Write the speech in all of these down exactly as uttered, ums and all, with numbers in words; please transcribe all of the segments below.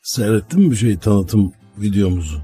Seyrettin mi bir şey tanıtım videomuzu?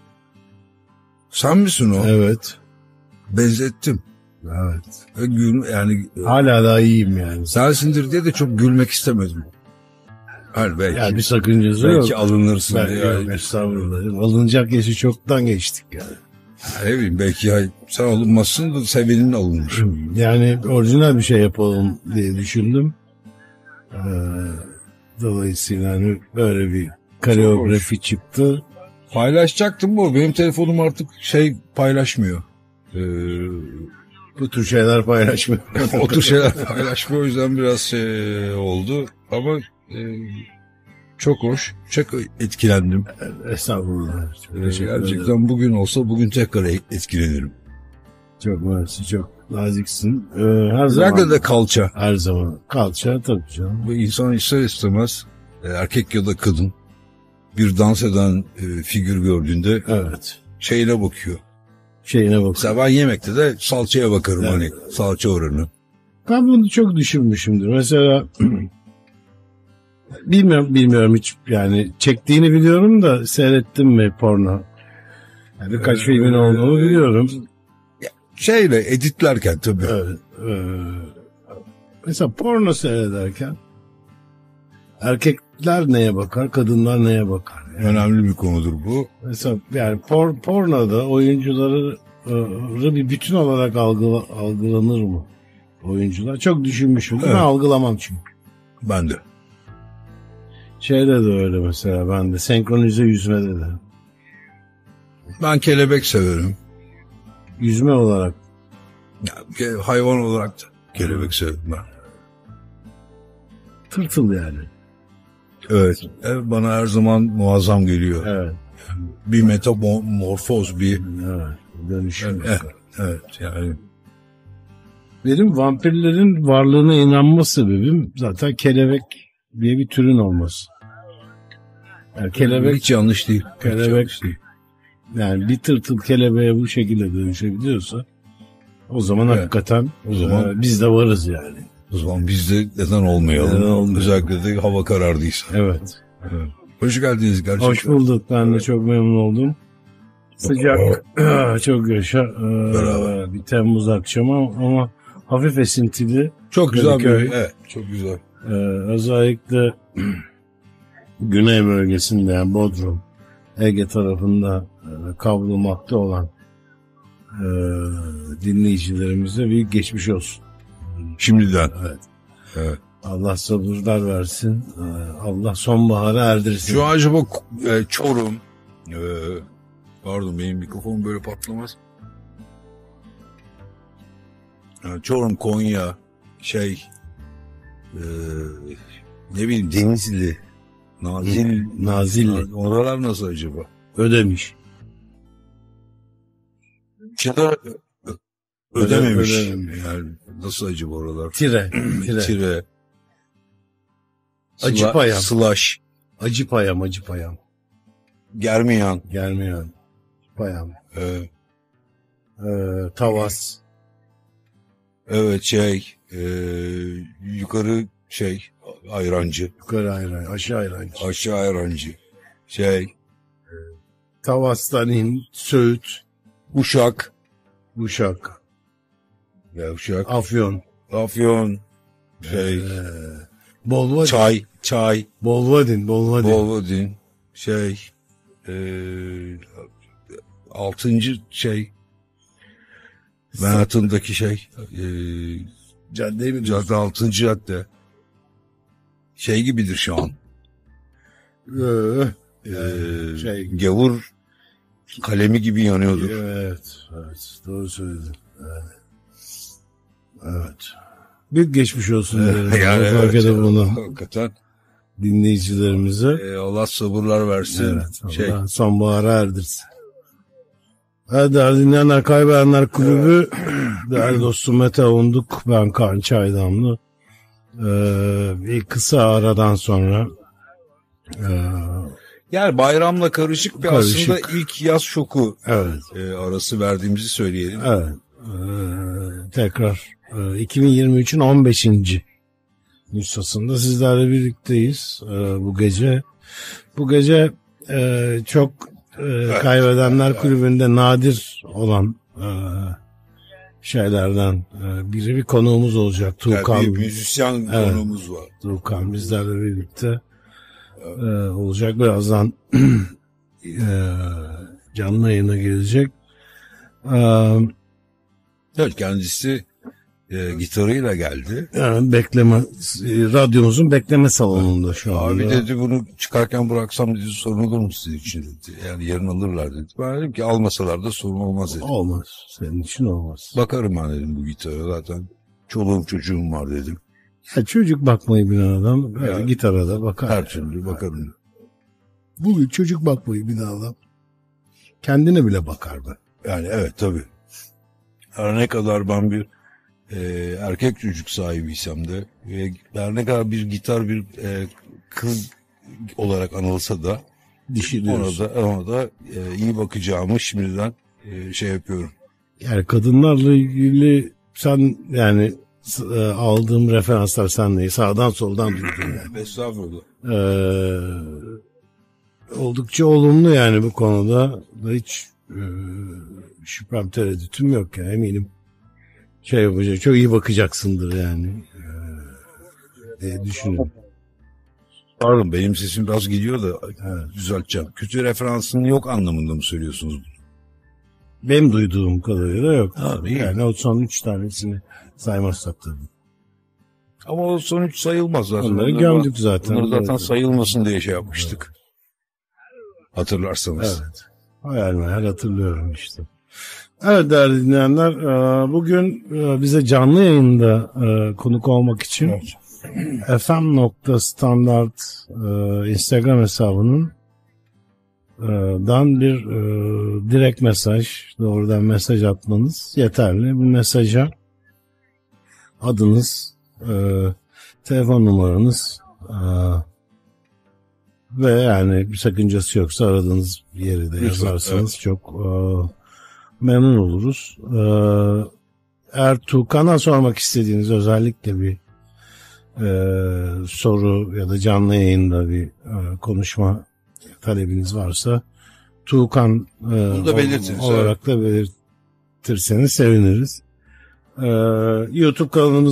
Sen misin o? Evet. Benzettim. Evet. Gül, yani hala daha iyiyim yani. Sensindir diye de çok gülmek istemedim. Hani belki. Yani bir sakıncası yok. Belki alınırsın. Belki yani. Estağfurullah. Alınacak yaşı çoktan geçtik yani. Ne bileyim belki ya, sen alınmazsın da sevenin alınmış. Yani orijinal bir şey yapalım diye düşündüm. Ee, dolayısıyla hani böyle bir koreografi çıktı. Paylaşacaktım bu. Benim telefonum artık şey paylaşmıyor. Ee, bu tür şeyler paylaşmıyor. o tür şeyler paylaşmıyor. O yüzden biraz şey oldu. Ama e, çok hoş. Çok etkilendim. Estağfurullah. Ee, gerçekten bugün olsa bugün tekrar etkilenirim. Çok mersi, çok naziksin. Ee, her Özellikle zaman de kalça. Her zaman. Kalça tabii canım. Bu insan ister istemez erkek ya da kadın bir dans eden e, figür gördüğünde evet. şeyine bakıyor. Şeyine bakıyor. Mesela ben yemekte de salçaya bakarım, evet. Hani salça oranı. Ben bunu çok düşünmüşümdür. Mesela bilmiyorum bilmiyorum hiç yani çektiğini biliyorum da seyrettim mi porno? Yani birkaç ee, filmin olduğunu biliyorum. Şeyle editlerken tabii. Evet. E, mesela porno seyrederken erkekler neye bakar, kadınlar neye bakar? Yani önemli bir konudur bu. Mesela yani por, pornoda oyuncuları bir bütün olarak algıla, algılanır mı? Oyuncular çok düşünmüşüm. Evet. Ben algılamam çünkü. Ben de. Şeyde de öyle mesela ben de senkronize yüzmede de. Ben kelebek severim. Yüzme olarak. Ya, hayvan olarak da kelebek severim ben. Tırtıl yani. Evet. Evet, bana her zaman muazzam geliyor. Evet. Bir metamorfoz, bir evet. Dönüşüm. Evet, evet yani. Benim vampirlerin varlığına inanma sebebim zaten kelebek diye bir türün olması. Yani kelebek hiç yanlış değil. Kelebek hiç yanlış değil. Yani bir tırtıl kelebeğe bu şekilde dönüşebiliyorsa o zaman evet. Hakikaten o zaman e, biz de varız yani. O zaman biz de neden olmayalım? Neden olmayalım? Özellikle de hava karardıysa. Evet. evet. Hoş geldiniz gerçekten. Hoş bulduk. Ben de çok memnun oldum. Sıcak, çok yaşa. Ee, bir Temmuz akşamı ama hafif esintili. Çok güzel bir, evet, çok güzel. Ee, özellikle güney bölgesinde yani Bodrum, Ege tarafında e, kavrulmakta olan e, dinleyicilerimize büyük geçmiş olsun. Şimdiden. Evet. Evet. Allah sabırlar versin. Allah sonbahara erdirsin. Şu acaba e, Çorum, e, pardon benim mikrofonum böyle patlamaz. E, Çorum, Konya, şey, e, ne bileyim Denizli, Nazilli, Nazilli. Oralar nasıl acaba? Ödemiş. Ya da ödememiş. Ödememiş. Yani nasıl acaba oralar? Tire. Tire. Tire. Acıpayam. Slash. Acıpayam, Acıpayam. Germiyan. Germiyan. Payam. Evet. Ee, Tavas. Evet şey, e, yukarı şey, ayrancı. Yukarı ayrancı, aşağı ayrancı. Aşağı ayrancı. Şey. E, Tavas'tan in, Söğüt. Uşak. Uşak. Ya Uşak. Afyon. Afyon. Şey. Ee, Bolvadin. Çay. Çay. Bolvadin. Bolvadin. Bolvadin. Şey. Ee, altıncı şey. Manhattan'daki şey. E, Caddeyi mi diyorsun? Cadde altıncı cadde. Şey gibidir şu an. Ee, ee, şey. Gavur kalemi gibi yanıyordur. Evet. Evet. Doğru söyledin. Evet. Evet. Bir geçmiş olsun. Evet, yani evet, bunu. Hakikaten. Dinleyicilerimize. Ee, Allah sabırlar versin. Evet. Allah şey. sonbahara erdirsin. Evet, değerli dinleyenler, Kaybedenler Kulübü. Evet. Değerli dostum Mete Unduk, ben Kaan Çaydamlı. Ee, bir kısa aradan sonra e, yani bayramla karışık bir karışık. Aslında ilk yaz şoku evet. e, arası verdiğimizi söyleyelim. Evet. Ee, tekrar e, iki bin yirmi üçün on beşinci nüshasında sizlerle birlikteyiz e, bu gece. Bu gece e, çok e, Kaybedenler Kulübü'nde nadir olan e, şeylerden e, biri bir konuğumuz olacak. Tuğkan. Yani bir müzisyen evet, konuğumuz var. Tuğkan bizlerle birlikte e, olacak. Birazdan e, canlı yayına gelecek. E, Evet, kendisi e, gitarıyla geldi. Yani bekleme, radyomuzun bekleme salonunda şu anda. Abi dedi bunu çıkarken bıraksam dedi sorun olur mu sizin için dedi. Yani yarın alırlar dedi. Ben dedim ki almasalar da sorun olmaz dedim. Olmaz. Senin için olmaz. Bakarım ben dedim bu gitara, zaten çoluğum çocuğum var dedim. Ya çocuk bakmayı bilen adam böyle Yani, gitara da bakar. Her türlü bakarım. Bugün çocuk bakmayı bilen adam kendine bile bakar be. Yani evet tabii. Her ne kadar ben bir e, erkek çocuk sahibiysem de ve her ne kadar bir gitar bir e, kız olarak anılsa da Dişi ona diyorsun. da, ona da e, iyi bakacağımı şimdiden e, şey yapıyorum. Yani kadınlarla ilgili sen yani e, aldığım referanslar senleyi sağdan soldan duydum yani. Estağfurullah. Ee, oldukça olumlu yani bu konuda da hiç e, şüphem tereddütüm yok ya, eminim şey yapacak, çok iyi bakacaksındır yani ee, diye düşünüyorum. Pardon, benim sesim biraz gidiyor da Evet. düzelteceğim. Kötü referansın yok anlamında mı söylüyorsunuz? Benim duyduğum kadarıyla yok. Ha, iyi. Yani o son üç tanesini saymazsak tabii. Ama o sonuç sayılmaz zaten. Onları Onları- gömdük zaten. Onları zaten Evet. sayılmasın diye şey yapmıştık. Hatırlarsanız. Evet. Hayal meyal hatırlıyorum işte. Evet değerli dinleyenler, bugün bize canlı yayında konuk olmak için Evet. F M nokta standart Instagram hesabının dan bir direkt mesaj, doğrudan mesaj atmanız yeterli. Bu mesaja adınız, telefon numaranız ve yani bir sakıncası yoksa aradığınız yeri de yazarsanız evet, çok memnun oluruz. Eğer Tuğkan'a sormak istediğiniz özellikle bir e, soru ya da canlı yayında bir e, konuşma talebiniz varsa Tuğkan e, olarak da belirtirseniz seviniriz. E, YouTube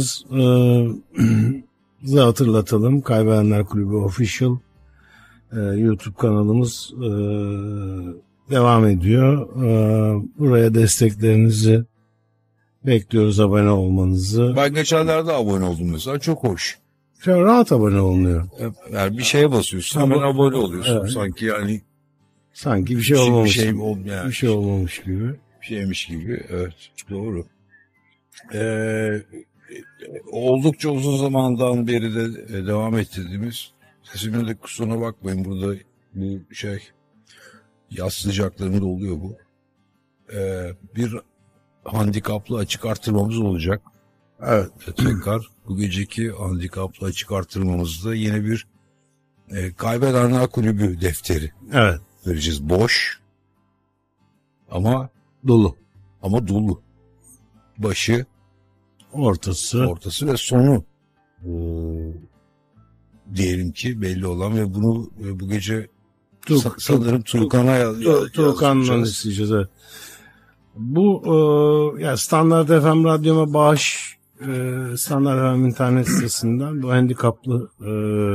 kanalımızı hatırlatalım. Kaybedenler Kulübü Official e, YouTube kanalımız e, devam ediyor. E, buraya desteklerinizi bekliyoruz, abone olmanızı. Ben geçenlerde abone oldum mesela, çok hoş. Çok rahat abone olunuyor. Yani bir şeye basıyorsun hemen abone oluyorsun. Evet. Sanki yani sanki bir şey olmamış. Bir şey, ol, yani bir şey olmamış gibi. Bir şeymiş gibi. Evet, doğru. Ee, oldukça uzun zamandan beri de devam ettirdiğimiz, sesimin de kusuruna bakmayın, burada bu şey yaz sıcaklarında oluyor bu. Ee, bir handikaplı açık artırmamız olacak. Evet. Tekrar bu geceki handikaplı açık artırmamızda yine bir e, Kaybedenler Kulübü defteri. Evet. Vereceğiz. Boş ama dolu. Ama dolu. Başı, ortası, ortası ve sonu ee, diyelim ki belli olan ve bunu e, bu gece Tuğ, sa- sanırım Tuğkan'a yaz, Tuğ, Tuğkan'la isteyeceğiz. Evet. Bu e, yani Standart F M radyoma bağış, e, Standart F M internet sitesinden bu handikaplı e,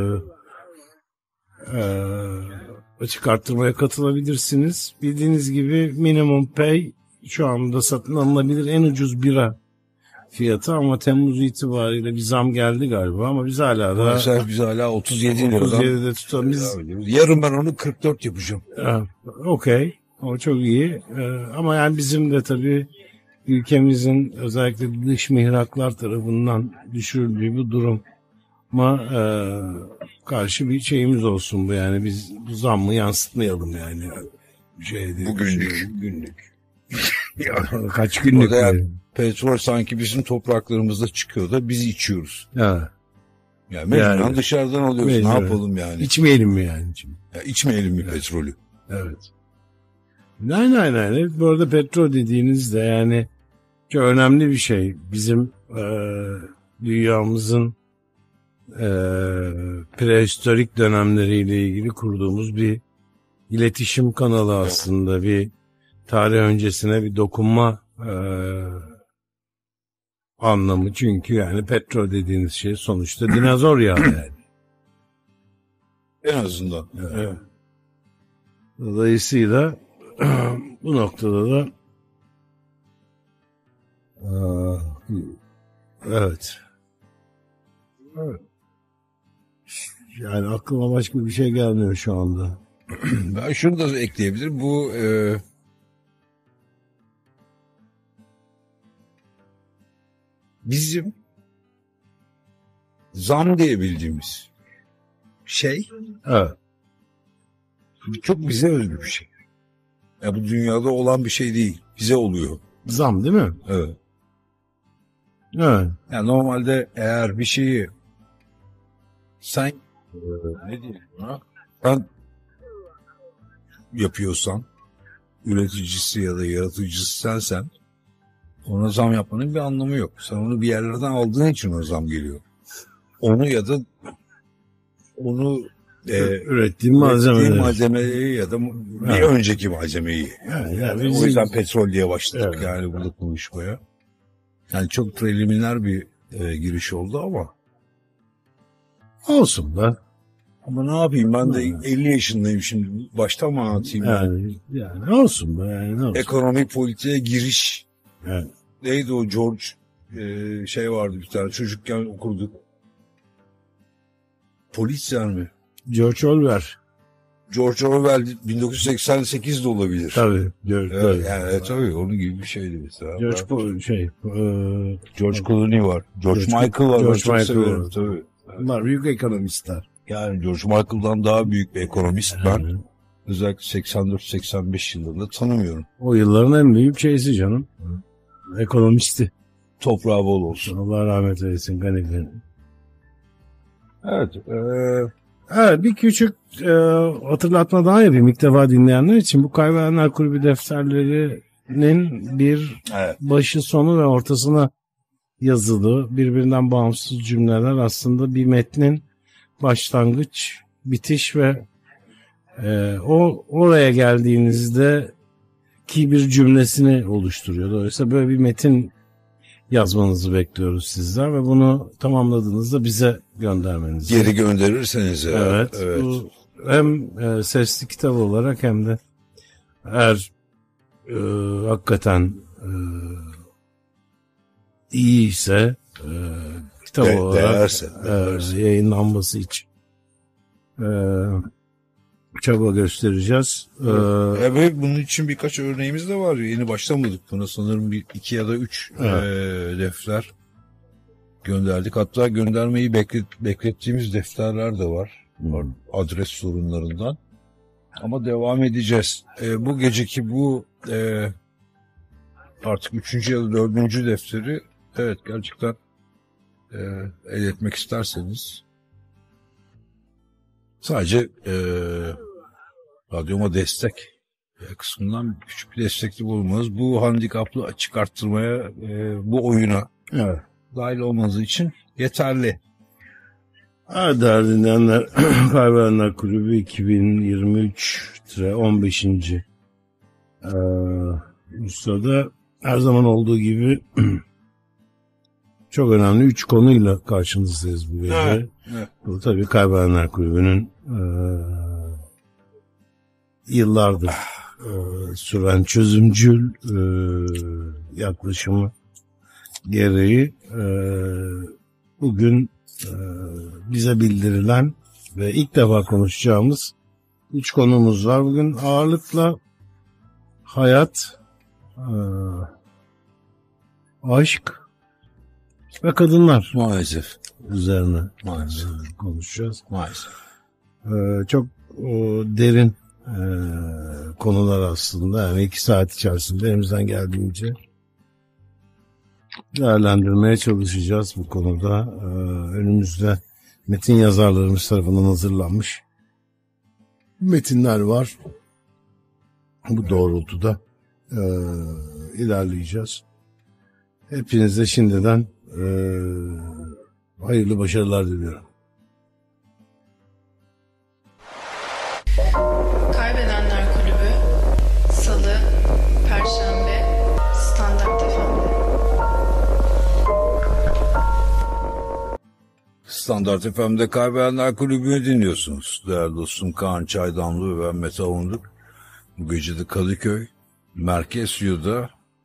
e, açık arttırmaya katılabilirsiniz. Bildiğiniz gibi minimum pay şu anda satın alınabilir en ucuz bira fiyatı, ama Temmuz itibariyle bir zam geldi galiba, ama biz hala da mesela biz hala otuz yedi liradan otuz yedide tutalım. Biz, yarın ben onu kırk dört yapacağım. Okey. O çok iyi. Ee, ama yani bizim de tabii ülkemizin özellikle dış mihraklar tarafından düşürüldüğü bu duruma e, karşı bir şeyimiz olsun bu, yani biz bu zammı yansıtmayalım yani. Şey değil, Bugünlük. Günlük. Kaç günlük? Yani petrol sanki bizim topraklarımızda çıkıyor da biz içiyoruz. Evet. Yani mecburen yani, dışarıdan alıyoruz. Mecburen. Ne yapalım yani? İçmeyelim mi yani? Ya içmeyelim mi evet. petrolü? Evet. Aynen aynen. Bu arada petrol dediğiniz de yani çok önemli bir şey. Bizim e, dünyamızın e, prehistorik dönemleriyle ilgili kurduğumuz bir iletişim kanalı aslında. Bir tarih öncesine bir dokunma e, anlamı. Çünkü yani petrol dediğiniz şey sonuçta dinozor yağı yani. En azından. Evet. Evet. Dolayısıyla bu noktada da evet. Evet. Yani aklıma başka bir şey gelmiyor şu anda. Ben şunu da ekleyebilirim. Bu e, bizim zam diye bildiğimiz şey, evet, çok bize özgü bir şey. Ya bu dünyada olan bir şey değil. Bize oluyor. Zam değil mi? Evet. Evet. Yani normalde eğer bir şeyi sen e, ne diyeyim buna? Sen yapıyorsan, üreticisi ya da yaratıcısı sensen, ona zam yapmanın bir anlamı yok. Sen onu bir yerlerden aldığın için o zam geliyor. Onu ya da onu e, ürettiğim malzemeleri. malzemeyi ya da bir evet. önceki malzemeyi. Yani, yani bizim... O yüzden petrol diye başladık evet. yani burada konuşmaya. Yani çok preliminer bir e, giriş oldu ama. Olsun da. Ama ne yapayım, ben de elli yaşındayım şimdi. Baştan mı anlatayım? Yani, yani olsun be. Yani olsun. Ekonomik politiğe giriş. Evet. Neydi o George e, şey vardı bir tane çocukken okurduk. Polisler mi? George Orwell. George Orwell bin dokuz yüz seksen sekiz de olabilir. Tabii. George, evet, tabii. Yani, evet, tabii onun gibi bir şeydi mesela. George ben, şey, e, George Clooney var. George, George Michael var. George Michael var. Tabii. Bunlar büyük ekonomistler. Yani George Michael'dan daha büyük bir ekonomist ben. Evet. Özellikle seksen dört seksen beş yılında tanımıyorum. O yılların en büyük şeysi canım. Hı. Ekonomisti. Toprağı bol olsun. Allah rahmet eylesin. Gani. Evet. E, evet bir küçük e, hatırlatma daha yapayım ilk defa dinleyenler için. Bu Kaybedenler Kulübü defterlerinin bir evet. başı sonu ve ortasına yazılı birbirinden bağımsız cümleler aslında bir metnin başlangıç, bitiş ve e, o oraya geldiğinizde ki bir cümlesini oluşturuyor. Dolayısıyla böyle bir metin yazmanızı bekliyoruz sizler ve bunu tamamladığınızda bize göndermenizi. Geri gönderirseniz. Ya. Evet. evet. Bu hem e, sesli kitap olarak hem de eğer e, hakikaten e, iyi ise e, kitap De, olarak değerse, değerse. E, yayınlanması için e, çaba göstereceğiz. Evet. Ee, bunun için birkaç örneğimiz de var. Yeni başlamadık buna. Sanırım bir iki ya da üç evet. e, defter gönderdik. Hatta göndermeyi beklet, beklettiğimiz defterler de var. Hmm. Adres sorunlarından. Ama devam edeceğiz. E, bu geceki bu e, artık üçüncü ya da dördüncü defteri evet gerçekten e, elde etmek isterseniz sadece e, radyoma destek kısmından küçük bir destekli bulunmanız, bu handikaplı açık arttırmaya, e, bu oyuna evet. dahil olmanız için yeterli. Evet değerli dinleyenler, Kaybedenler Kulübü iki bin yirmi üç on beşinci Ee, sırada her zaman olduğu gibi çok önemli üç konuyla karşınızdayız bu gece. Evet, evet. Bu tabii Kaybedenler Kulübü'nün e, yıllardır e, süren çözümcül e, yaklaşımı gereği e, bugün e, bize bildirilen ve ilk defa konuşacağımız üç konumuz var. Bugün ağırlıkla hayat, e, aşk ve kadınlar maalesef üzerine maalesef konuşacağız. Maalesef. E, çok o, derin e, konular aslında. Yani iki saat içerisinde elimizden geldiğince değerlendirmeye çalışacağız bu konuda. E, önümüzde metin yazarlarımız tarafından hazırlanmış metinler var. Bu doğrultuda e, ilerleyeceğiz. Hepinize şimdiden e, hayırlı başarılar diliyorum. Standart F M'de Kaybedenler Kulübü'nü dinliyorsunuz. Değerli dostum Kaan Çaydanlı ve ben Mete Onduk. Bu gece de Kadıköy Merkez Yu'da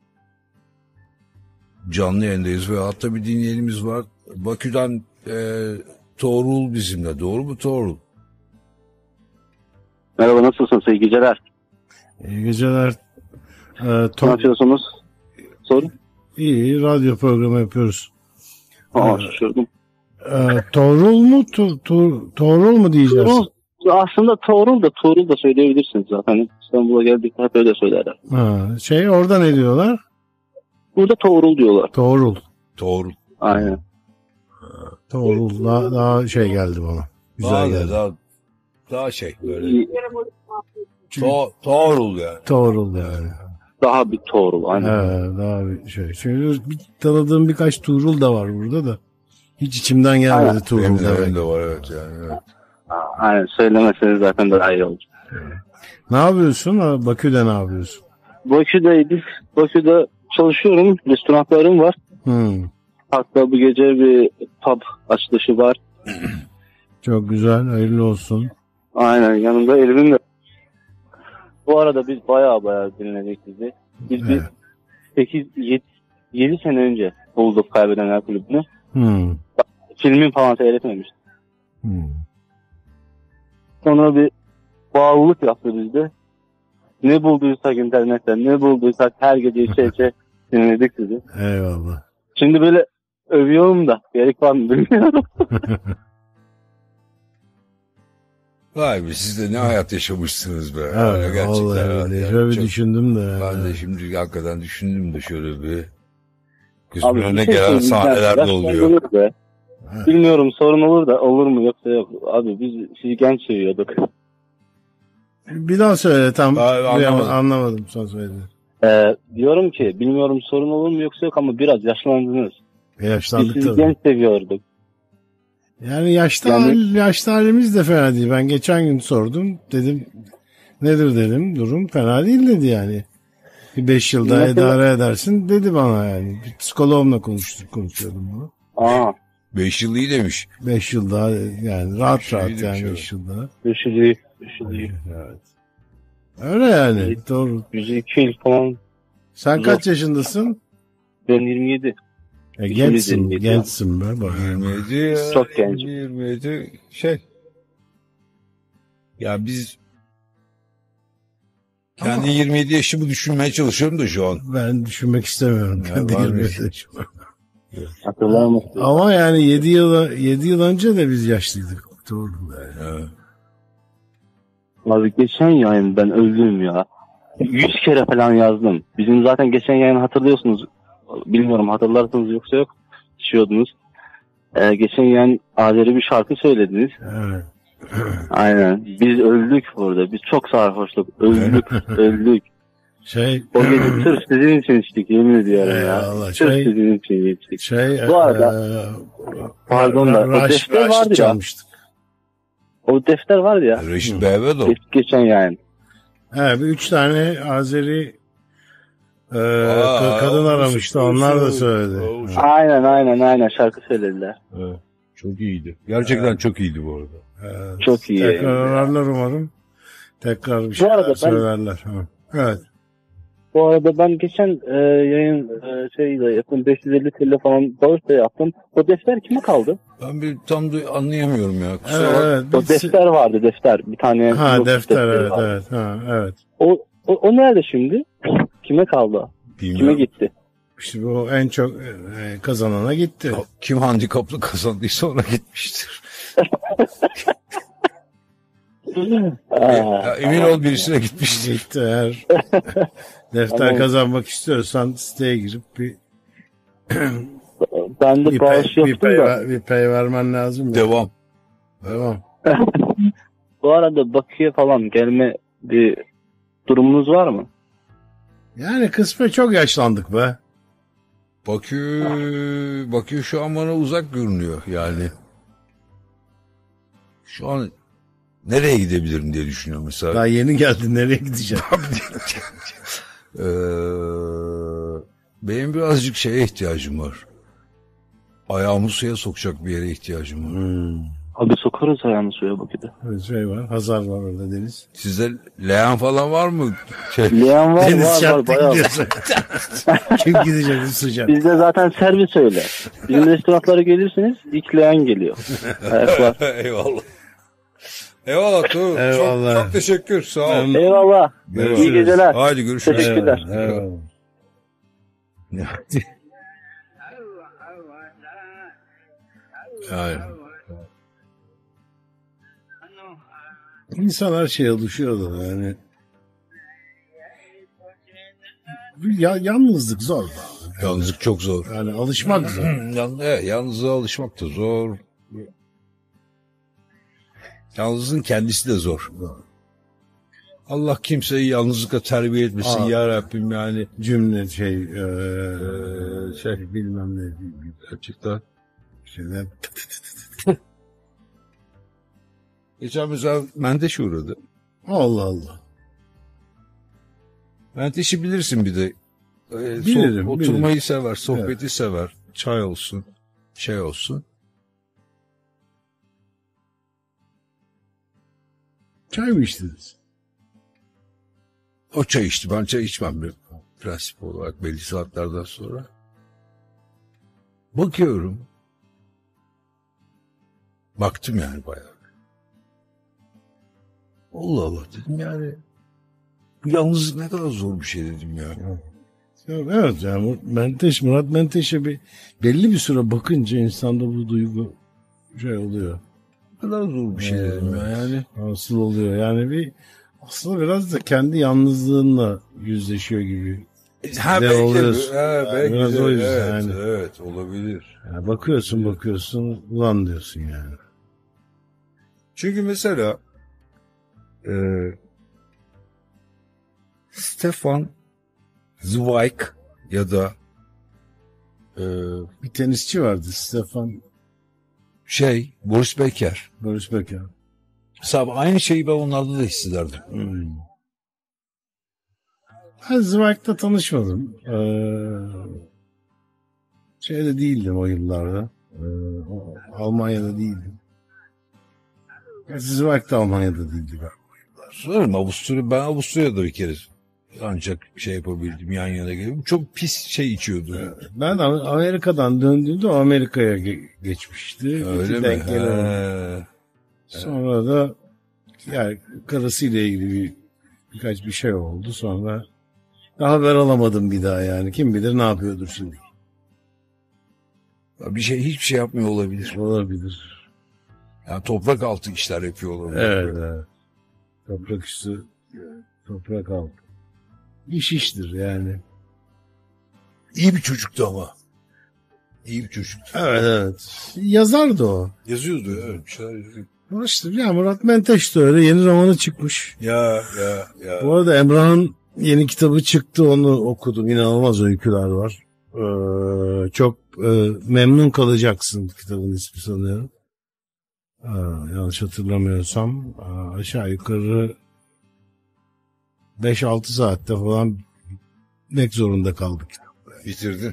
canlı yayındayız ve hatta bir dinleyenimiz var. Bakü'den e, Tuğrul bizimle. Doğru mu Tuğrul? Merhaba, nasılsınız? İyi geceler. İyi geceler. Ee, Ne yapıyorsunuz? Sorun. İyi, radyo programı yapıyoruz. Aa, şaşırdım. Ee, Tuğrul mu? Tu, tu, Tuğrul mu diyeceğiz? Tuğrul, aslında Tuğrul da Tuğrul da söyleyebilirsiniz zaten. İstanbul'a geldik hep öyle söylerler. Ha, şey orada ne diyorlar? Burada Tuğrul diyorlar. Tuğrul. Tuğrul. Aynen. Tuğrul daha, daha şey geldi bana. Güzel Daha, geldi. daha, daha şey böyle. To, Tuğrul yani. Tuğrul yani. Daha bir Tuğrul. Aynen. He, daha bir şey. Çünkü bir, tanıdığım birkaç Tuğrul da var burada da. Hiç içimden gelmedi Aynen. Tuğrul Benim de, demek. benim de var evet yani. Evet. Aynen. Söylemeseniz zaten daha iyi olur. Ne yapıyorsun? Ha, Bakü'de ne yapıyorsun? Bakü'deydik. Bakü'de çalışıyorum. Restoranlarım var. Hmm. Hatta bu gece bir pub açılışı var. Çok güzel. Hayırlı olsun. Aynen. Yanımda Elif'im de. Bu arada biz baya baya dinledik sizi. Biz Evet. bir sekiz yedi sene önce bulduk Kaybedenler Kulübü'nü. Hmm. Filmin falan seyretmemiştim. Hmm. Sonra bir bağlılık yaptı bizde. Ne bulduysak internetten, ne bulduysak her gece içe içe dinledik sizi. Eyvallah. Şimdi böyle övüyorum da gerek var mı bilmiyorum. Vay be siz de ne hayat yaşamışsınız be. Evet, Yani gerçekten. vallahi evet, öyle. yani Şöyle çok- düşündüm de. Ben de şimdi hakikaten düşündüm de şöyle bir. Abi, Gözümün bir önüne şey gelen söyleyeyim, sahneler de ben- oluyor. olur be. Bilmiyorum sorun olur da olur mu yoksa yok. Abi biz sizi genç seviyorduk. Bir daha söyle tam. Ben anlamadım. Anlamadım son söylediğini. Ee, diyorum ki bilmiyorum sorun olur mu yoksa yok ama biraz yaşlandınız. Biz Yaşlandık sizi tabii. genç seviyorduk. Yani yaşta Yani- hal- yaşta halimiz de fena değil. Ben geçen gün sordum. Dedim nedir dedim. Durum fena değil dedi yani. Bir beş yıl daha Mesela- idare edersin dedi bana yani. Bir psikoloğumla konuştuk, konuşuyordum bunu. Aa, Beş yıl iyi demiş. Beş yıl daha yani rahat Şey rahat demiş, yani evet. beş yıl daha. üşüdü, üşüdü. Evet. Öyle yani. Evet. Doğru. yüz iki yıl falan. Sen Zor. kaç yaşındasın? Ben yirmi yedi. E, İkimiz gençsin. yirmi yedi Gençsin be. Bak. yirmi yedi. Çok genç. yirmi yedi şey. Ya biz kendi yirmi yedi yaşımı düşünmeye çalışıyorum da şu an. Ben düşünmek istemiyorum. Ya, Kendi var yirmi bir beş şey. yaşıma. Hatırlar mısın? Ama yani yedi yıl yedi yıl önce de biz yaşlıydık. Doğru. Yani. Evet. Abi geçen yayın ben öldüm ya. Yüz kere falan yazdım. Bizim zaten geçen yayını hatırlıyorsunuz. Bilmiyorum hatırlarsınız yoksa yok. İçiyordunuz. Ee, geçen yayın Azeri bir şarkı söylediniz. Evet. Aynen. Biz öldük burada. Biz çok sarhoşluk. Öldük. öldük. Şey O gece sırf sizin için içtik. Yemin ediyorum ya. Eyvallah. Sırf Şey- sizin için içtik. şey Bu arada- eee, Pardon da, o Raş, defter Raşit vardı ya. çalmıştık. O defter var ya. Reşit Behvedov. Geç, geçen yayın. Evet, bir üç tane Azeri eee, Aa, ka- kadın o- aramıştı. o- Onlar da o- söyledi. o- Evet. Aynen aynen aynen şarkı söylediler. Evet. Çok iyiydi. Gerçekten çok iyiydi bu arada. Evet. Çok iyi Tekrar yayın. ararlar umarım. Tekrar bir şey arada ben- söylerler. Ha. Evet. Bu arada ben geçen e, yayın e, şeyle yaptım. beş yüz elli TL falan bağış da yaptım. O defter kime kaldı? Ben bir tam da anlayamıyorum ya. Kusura Evet, bak- evet. O Biz- defter vardı defter. Bir tane. Ha not defter defteri evet vardı. evet. Ha, evet. O, o, o nerede şimdi? Kime kaldı? Kime Bilmiyorum. gitti? İşte bu en çok e, kazanana gitti. Kim handikaplı kazandıysa ona gitmiştir. Aa, Ya, emin ol birisine gitmiştir. Gitti eğer defter Tamam. kazanmak istiyorsan siteye girip bir ben de bir pay, bağış bir yaptım pay, da. ver- bir pay vermen lazım. Ya. Devam. Devam. Bu arada Bakü'ye falan gelme bir durumunuz var mı? Yani kısmen çok yaşlandık be. Bakü, Bakü şu an bana uzak görünüyor yani. Şu an nereye gidebilirim diye düşünüyorum mesela. Daha yeni geldin, nereye gideceksin? Ee, benim birazcık şeye ihtiyacım var. ayağımı suya sokacak bir yere ihtiyacım var. Hmm. Abi sokarız ayağını suya bakıda. Bir şey var. Hazar var orada deniz. Sizde leğen falan var mı? Şey, Leğen var Deniz var var şartlı bayağı. gidiyorsun. Kim gidecek bu sıcak? Bizde zaten servis öyle. Bizim restoranlara gelirsiniz ilk leğen geliyor. Ayaklar. Eyvallah. Eyvallah. Tuğ. Eyvallah. Çok, çok teşekkür. Sağ ol. Eyvallah. Görüşürüz. İyi geceler. Haydi görüşürüz. Teşekkürler. Eyvallah. Yani. İnsan her şeye alışıyor da yani. Ya, yalnızlık zor. Yalnızlık çok zor. Yani alışmak zor. Yan, evet, yalnızlığa alışmak da zor. Yalnızlığın kendisi de zor. Allah kimseyi yalnızlıkla terbiye etmesin Aa. ya Rabbim yani. Cümle şey, ee, şey bilmem ne. Gerçekten. Şeyler. Geçen mesela Menteşe uğradı. Allah Allah. Menteşe'yi bilirsin bir de. Ee, Bilirim, so- oturmayı bilirim. sever, sohbeti sever. Çay olsun, şey olsun. Çay mı içtiniz? O çay içti. Ben çay içmem bir prensip olarak belli saatlerden sonra. Bakıyorum. Baktım yani bayağı. Allah Allah dedim yani. Bu yalnızlık ne kadar zor bir şey dedim ya. Evet yani Menteş, Murat Menteş'e bir belli bir süre bakınca insanda bu duygu şey oluyor. Ne kadar zor bir şey dedim ya yani. Asıl oluyor yani bir aslında biraz da kendi yalnızlığınla yüzleşiyor gibi. Ha, de belki, oluyorsun. ha, Yani belki biraz de, o yüzden evet, yani. evet olabilir. Yani bakıyorsun bakıyorsun ulan diyorsun yani. Çünkü mesela e, Stefan Zweig ya da e, Bir tenisçi vardı Stefan şey Boris Becker. Boris Becker. Mesela aynı şeyi ben onlarda da hissederdim. Hmm. Ben Zweig'la tanışmadım. Ee, şeyde değildim o yıllarda. Ee, o- Almanya'da değildim. Gerçi Zweig de Almanya'da değildi galiba. Sorarım Avusturya, ben Avusturya'da bir kere ancak şey yapabildim, yan yana gelip. Çok pis şey içiyordu. Ben Amerika'dan döndüğümde o Amerika'ya ge- geçmişti. Öyle Hiç mi? denk gelemedim. He. Sonra da yani karısıyla ilgili bir, birkaç bir şey oldu. Sonra daha haber alamadım bir daha yani. Kim bilir ne yapıyordur şimdi. Bir şey hiçbir şey yapmıyor olabilir. Olabilir. Yani toprak altı işler yapıyor olabilir. Evet, evet. Toprak üstü, toprak altı. İş iştir yani. İyi bir çocuktu ama. İyi bir çocuktu. Evet, evet. Yazardı o. Yazıyordu, evet, bir şeyler yazıyordu. Ama işte ya Murat Menteş de öyle. Yeni romanı çıkmış. Ya ya ya. Bu arada Emrah'ın yeni kitabı çıktı. Onu okudum. İnanılmaz öyküler var. Ee, çok e, memnun kalacaksın kitabın ismi sanıyorum. Ee, yanlış hatırlamıyorsam Aa, aşağı yukarı beş altı saatte falan bitmek zorunda kaldık. Bitirdin.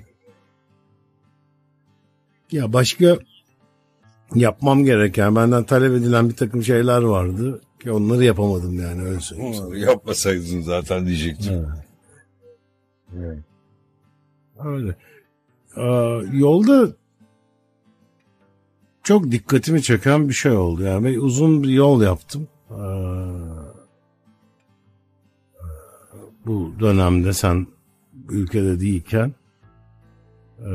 Ya başka yapmam gereken, benden talep edilen bir takım şeyler vardı ki onları yapamadım yani öyle söyleyeyim. Onları yapmasaydın zaten diyecektim. Evet. Evet. Öyle. Ee, yolda çok dikkatimi çeken bir şey oldu. Yani ben uzun bir yol yaptım. Ee, bu dönemde sen ülkede değilken e,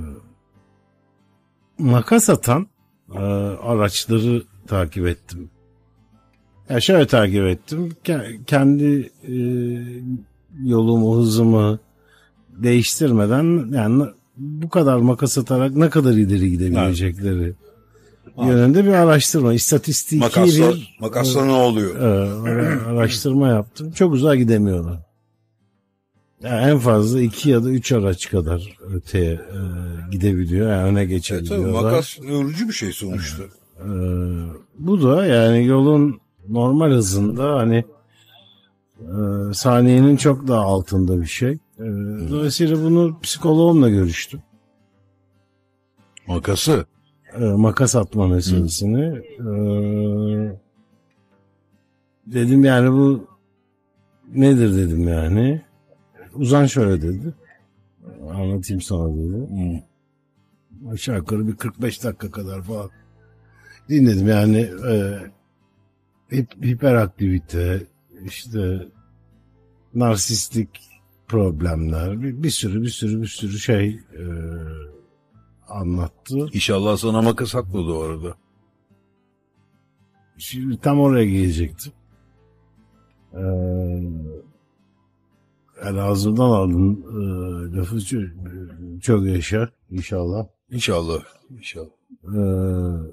makas atan e, araçları takip ettim. Ya şöyle takip ettim. Ke- kendi e, yolumu, hızımı değiştirmeden yani bu kadar makas atarak ne kadar ileri gidebilecekleri Evet. yönünde bir araştırma, istatistiki Makasla, bir makasla ne oluyor? e, araştırma yaptım. Çok uzağa gidemiyorlar. Yani en fazla iki ya da üç araç kadar öteye e, gidebiliyor. Yani öne Evet, tabii geçebiliyorlar. makas yorucu bir şey sonuçta. Ee, bu da yani yolun normal hızında hani e, saniyenin çok daha altında bir şey. E, dolayısıyla bunu psikoloğumla görüştüm. Makası. E, makas atma meselesini. E, dedim yani bu nedir dedim yani. Uzan şöyle dedi. Anlatayım sana dedi. Hmm. Aşağı yukarı bir kırk beş dakika kadar falan dinledim yani. E, hip, hiperaktivite, işte narsistik problemler, bir, bir sürü bir sürü bir sürü şey e, anlattı. İnşallah sana makas atmadı o arada. Şimdi tam oraya gelecektim. Ee, yani ağzımdan aldın e, lafı çok, çok yaşa inşallah. İnşallah. İnşallah. Ee,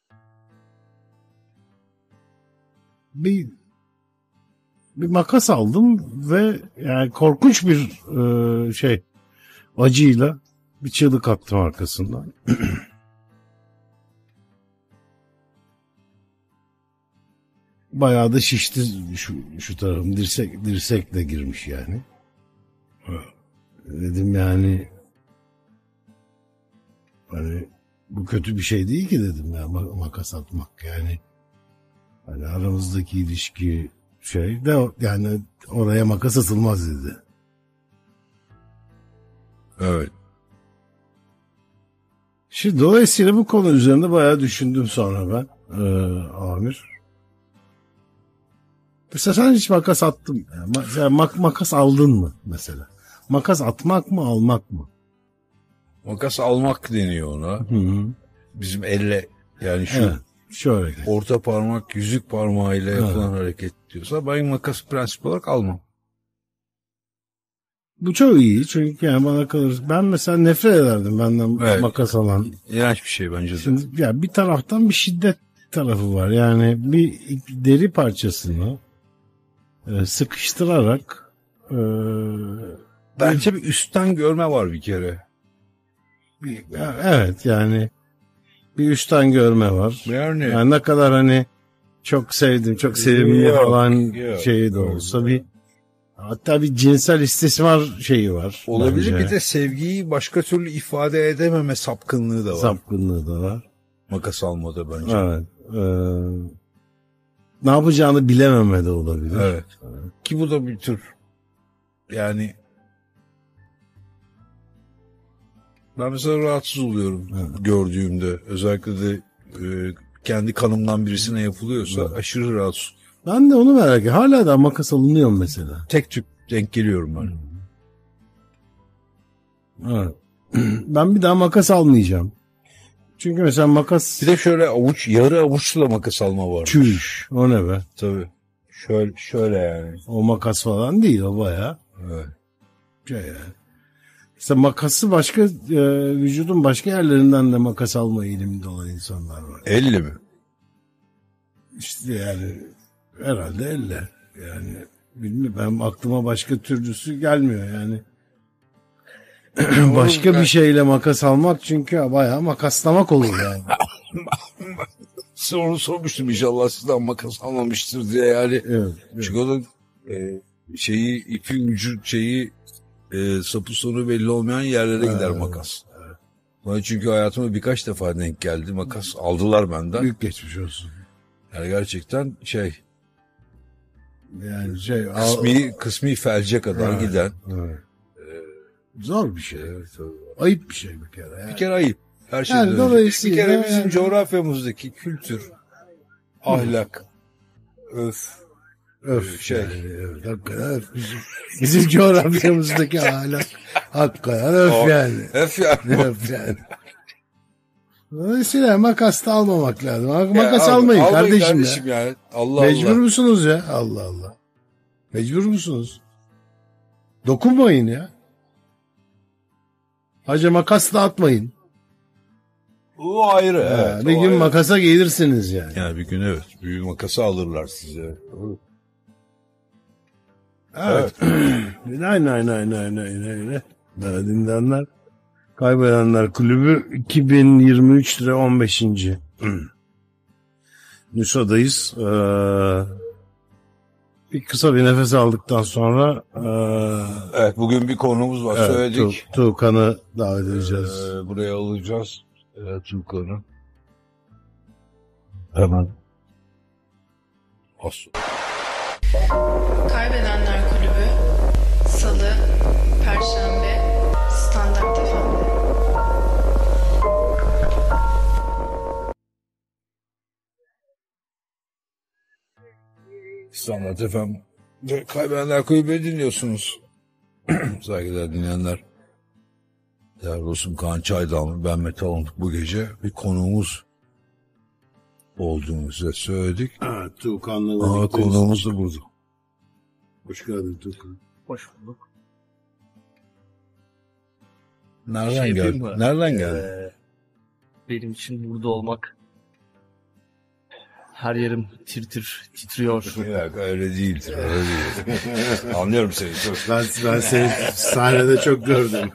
bir bir makas aldım ve yani korkunç bir e, şey acıyla bir çığlık attım arkasından. Bayağı da şişti şu, şu tarafım. Dirsek, dirsekle girmiş yani. Dedim yani hani bu kötü bir şey değil ki dedim ya makas atmak yani. Hani aramızdaki ilişki şey de yani oraya makas atılmaz dedi. Evet. Şimdi dolayısıyla bu konu üzerinde bayağı düşündüm sonra ben e, Amir. Mesela sen hiç makas attın. Yani mesela mak- makas aldın mı mesela? Makas atmak mı almak mı? Makas almak deniyor ona. Hı hı. Bizim elle yani şu Evet, şöyle. orta parmak yüzük parmağıyla yapılan Evet. hareket diyorsa ben makas prensip olarak almam. Bu çok iyi çünkü yani bana kalır. Ben mesela nefret ederdim benden Evet. makas alan. İğrenç bir şey bence de. Şimdi ya bir taraftan bir şiddet tarafı var. Yani bir deri parçasını e, sıkıştırarak e, Bence bir üstten görme var bir kere. bir, evet yani bir üstten görme var. Yani, Yani ne kadar hani çok sevdim, çok sevimli Yok, falan yok. şeyi de olsa bir hatta bir cinsel istismar şeyi var. olabilir bence. bir de sevgiyi başka türlü ifade edememe sapkınlığı da var. Sapkınlığı da var. Makas almada bence. Evet. Ee, ne yapacağını bilememe de olabilir. Evet. Ki bu da bir tür yani ben mesela rahatsız oluyorum Evet. gördüğümde. Özellikle de e, kendi kanımdan birisine yapılıyorsa Evet. aşırı rahatsız. Ben de onu merak ediyorum. Hala da makas alınıyor mu mesela? Tek tük denk geliyorum ben. Evet. Ben bir daha makas almayacağım. Çünkü mesela makas... Bir de şöyle avuç, yarı avuçla makas alma var. Çüş. O ne be? Tabii. Şöyle, şöyle yani. O makas falan değil. O bayağı. Evet. Şey yani. İşte makası başka e, vücudun başka yerlerinden de makas alma eğiliminde olan insanlar var. Elle mi? İşte yani herhalde elle. Yani bilmiyorum, ben aklıma başka türlüsü gelmiyor yani. Başka bir şeyle makas almak çünkü bayağı makaslamak olur yani. Soru sormuştum inşallah sizden makas almamıştır diye yani. Evet, evet. Çünkü o da e, şeyi, ipi ucu şeyi e, sapı sonu belli olmayan yerlere Evet, gider makas. Bana çünkü hayatıma birkaç defa denk geldi. Makas aldılar benden. Büyük geçmiş olsun. Yani gerçekten şey Yani şey kısmi, kısmi felce kadar Evet, giden. evet. Zor bir şey. Evet, tabii. Ayıp bir şey bir kere. Yani. Bir kere ayıp. Her şeyden Yani önce. dolayısıyla Bir kere bizim yani- coğrafyamızdaki kültür, ahlak, öf, Öf şey. yani, evet, hakikaten öf. Bizim, bizim coğrafyamızdaki hala hakikaten öf O- yani. öf yani. Öf yani. Dolayısıyla makas da almamak lazım. Makas Ya, almayın, al- kardeşim, ya. yani. Allah Mecbur Allah. musunuz ya? Allah Allah. Mecbur musunuz? Dokunmayın ya. Hacı makas da atmayın. O ayrı. Ha, Evet, bir o gün ayrı. makasa gelirsiniz yani. Yani bir gün evet. Büyük makası alırlar size. Evet. Aynen aynen aynen aynen aynen. Daha dinleyenler. Kaybedenler Kulübü iki bin yirmi üç lira on beşinci Nüsa'dayız. Ee, bir kısa bir nefes aldıktan sonra ee, Evet bugün bir konumuz var evet, söyledik. Tu- Tuğkan'ı davet edeceğiz. Ee, buraya alacağız. e, Tuğkan'ı. Hemen. As. Kaybedenler Kulübü Salı, Perşembe, Standart F M'de. Standart F M ve Kaybedenler Kulübü'nü dinliyorsunuz. Saygıdeğer dinleyenler. Değerli dostum Kaan Çaydanlı, ben Mete Alındık. Bu gece bir konuğumuz olduğunu size söyledik. Evet, Tuğkan'la Aa, birlikte. konuğumuz da burada. Hoş geldin Tuğkan. Hoş bulduk. Nereden Şey yapayım geldin? mı? Nereden geldin? Ee, benim için burada olmak, her yerim tir tir titriyor. Bir dakika, öyle değildir. Öyle değildir. Anlıyorum seni. Dur. Ben, ben seni sahnede çok gördüm.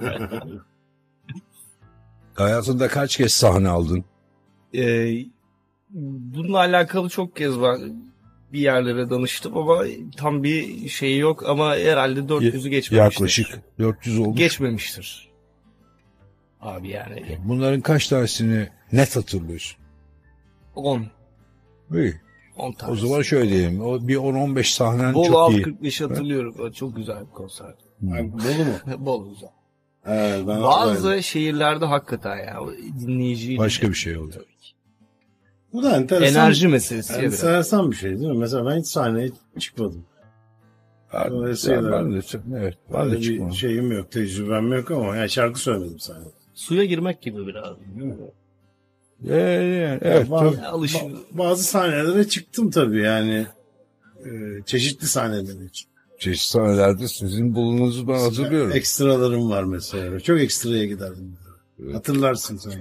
Hayatında kaç kez sahne aldın? Ee, bununla alakalı çok kez ben bir yerlere danıştım ama tam bir şey yok, ama herhalde dört yüzü geçmemiştir. Yaklaşık dört yüz olmuş. Geçmemiştir. Abi yani Bunların kaç tanesini net hatırlıyorsun? on. İyi. on tane. O zaman şöyle diyelim. O bir on on beş sahnen Bolu çok Alt iyi. kırk beşi hatırlıyorum. O çok güzel bir konser. Bolu mu? Bolu güzel. Evet, ben Bazı ben- şehirlerde hakikaten ya o dinleyiciyi Başka bir şey oldu. Bu da enteresan. enerji meselesi ya biraz. Enteresan bir şey değil mi? Mesela ben hiç sahneye çıkmadım. Ben, Dolayısıyla- ben de, evet, ben Öyle de bir çıkmadım. şeyim yok, tecrübem yok ama yani şarkı söylemedim sahnede. Suya girmek gibi biraz. Ee, yani, evet, bazı, tabii. Alış ba- bazı sahnelere çıktım tabii yani. E, çeşitli sahnelere çıktım. Çeşitli sahnelerde sizin bulununuzu ben hatırlıyorum. Ekstralarım var mesela. Çok ekstraya giderdim. Evet. Hatırlarsın sen.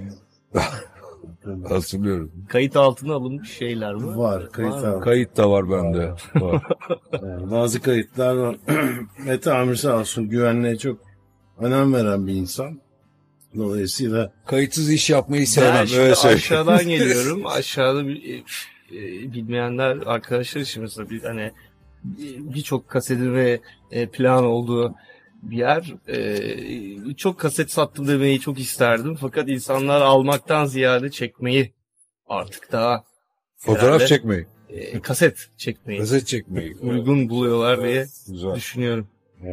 Hatırlıyorum. kayıt altına alınmış şeyler mi? Var, kayıt Var mı? var. Kayıt da var bende. Var. Yani bazı kayıtlar var. Mete Amir sağ olsun güvenliğe çok önem veren bir insan. Dolayısıyla Kayıtsız iş yapmayı Ben sevmem. şimdi Öyle söyleyeyim. aşağıdan geliyorum. Aşağıda bir, e, e, bilmeyenler arkadaşlar için mesela bir hani e, birçok kasetin ve e, plan olduğu bir yer. E, çok kaset sattım demeyi çok isterdim. Fakat insanlar almaktan ziyade çekmeyi artık daha Fotoğraf herhalde, çekmeyi. e, kaset çekmeyi Gazete çekmeyi. uygun buluyorlar diye Güzel. düşünüyorum.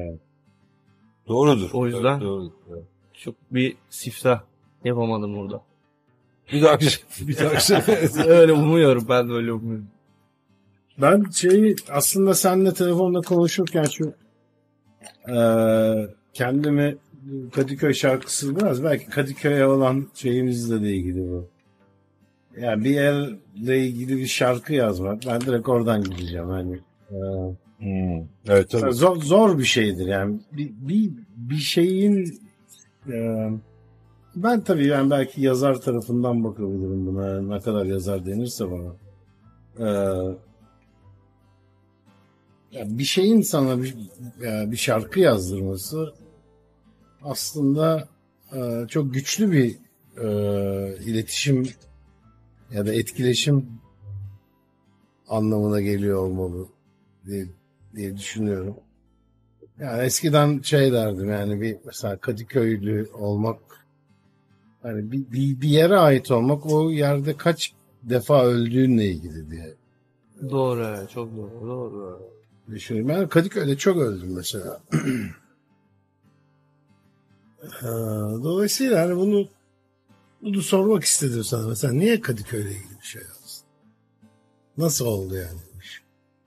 Doğrudur. O yüzden- Doğrudur. Evet. Çok bir siftah yapamadım burada. Bir dahaki bir dahaki sefer. Öyle umuyorum, ben de öyle umuyorum. ben şeyi aslında seninle telefonda konuşurken şu eee kendimi Kadıköy şarkısı biraz belki Kadıköy'e olan şeyimizle de ilgili bu. Yani bir yerle ilgili bir şarkı yazmak. Ben direkt oradan gideceğim. Hani eee, Hmm. Evet tabii. zor, zor bir şeydir yani. Bir, bir, bir şeyin eee, ben tabii yani belki yazar tarafından bakabilirim buna. Ne kadar yazar denirse bana. Eee ya bir şeyin sana bir, ya bir şarkı yazdırması aslında e, çok güçlü bir e, iletişim ya da etkileşim anlamına geliyor olmalı diye, diye düşünüyorum. Yani eskiden şey derdim yani bir mesela Kadıköylü olmak hani bir, bir, bir yere ait olmak o yerde kaç defa öldüğünle ilgili diye Doğru, evet, çok doğru, doğru. düşünüyorum. Ben Kadıköy'de çok öldüm mesela. Ee, Dolayısıyla hani bunu bunu sormak istedim sana. Mesela niye Kadıköy'le ilgili bir şey yazdın? Nasıl oldu yani? bu iş?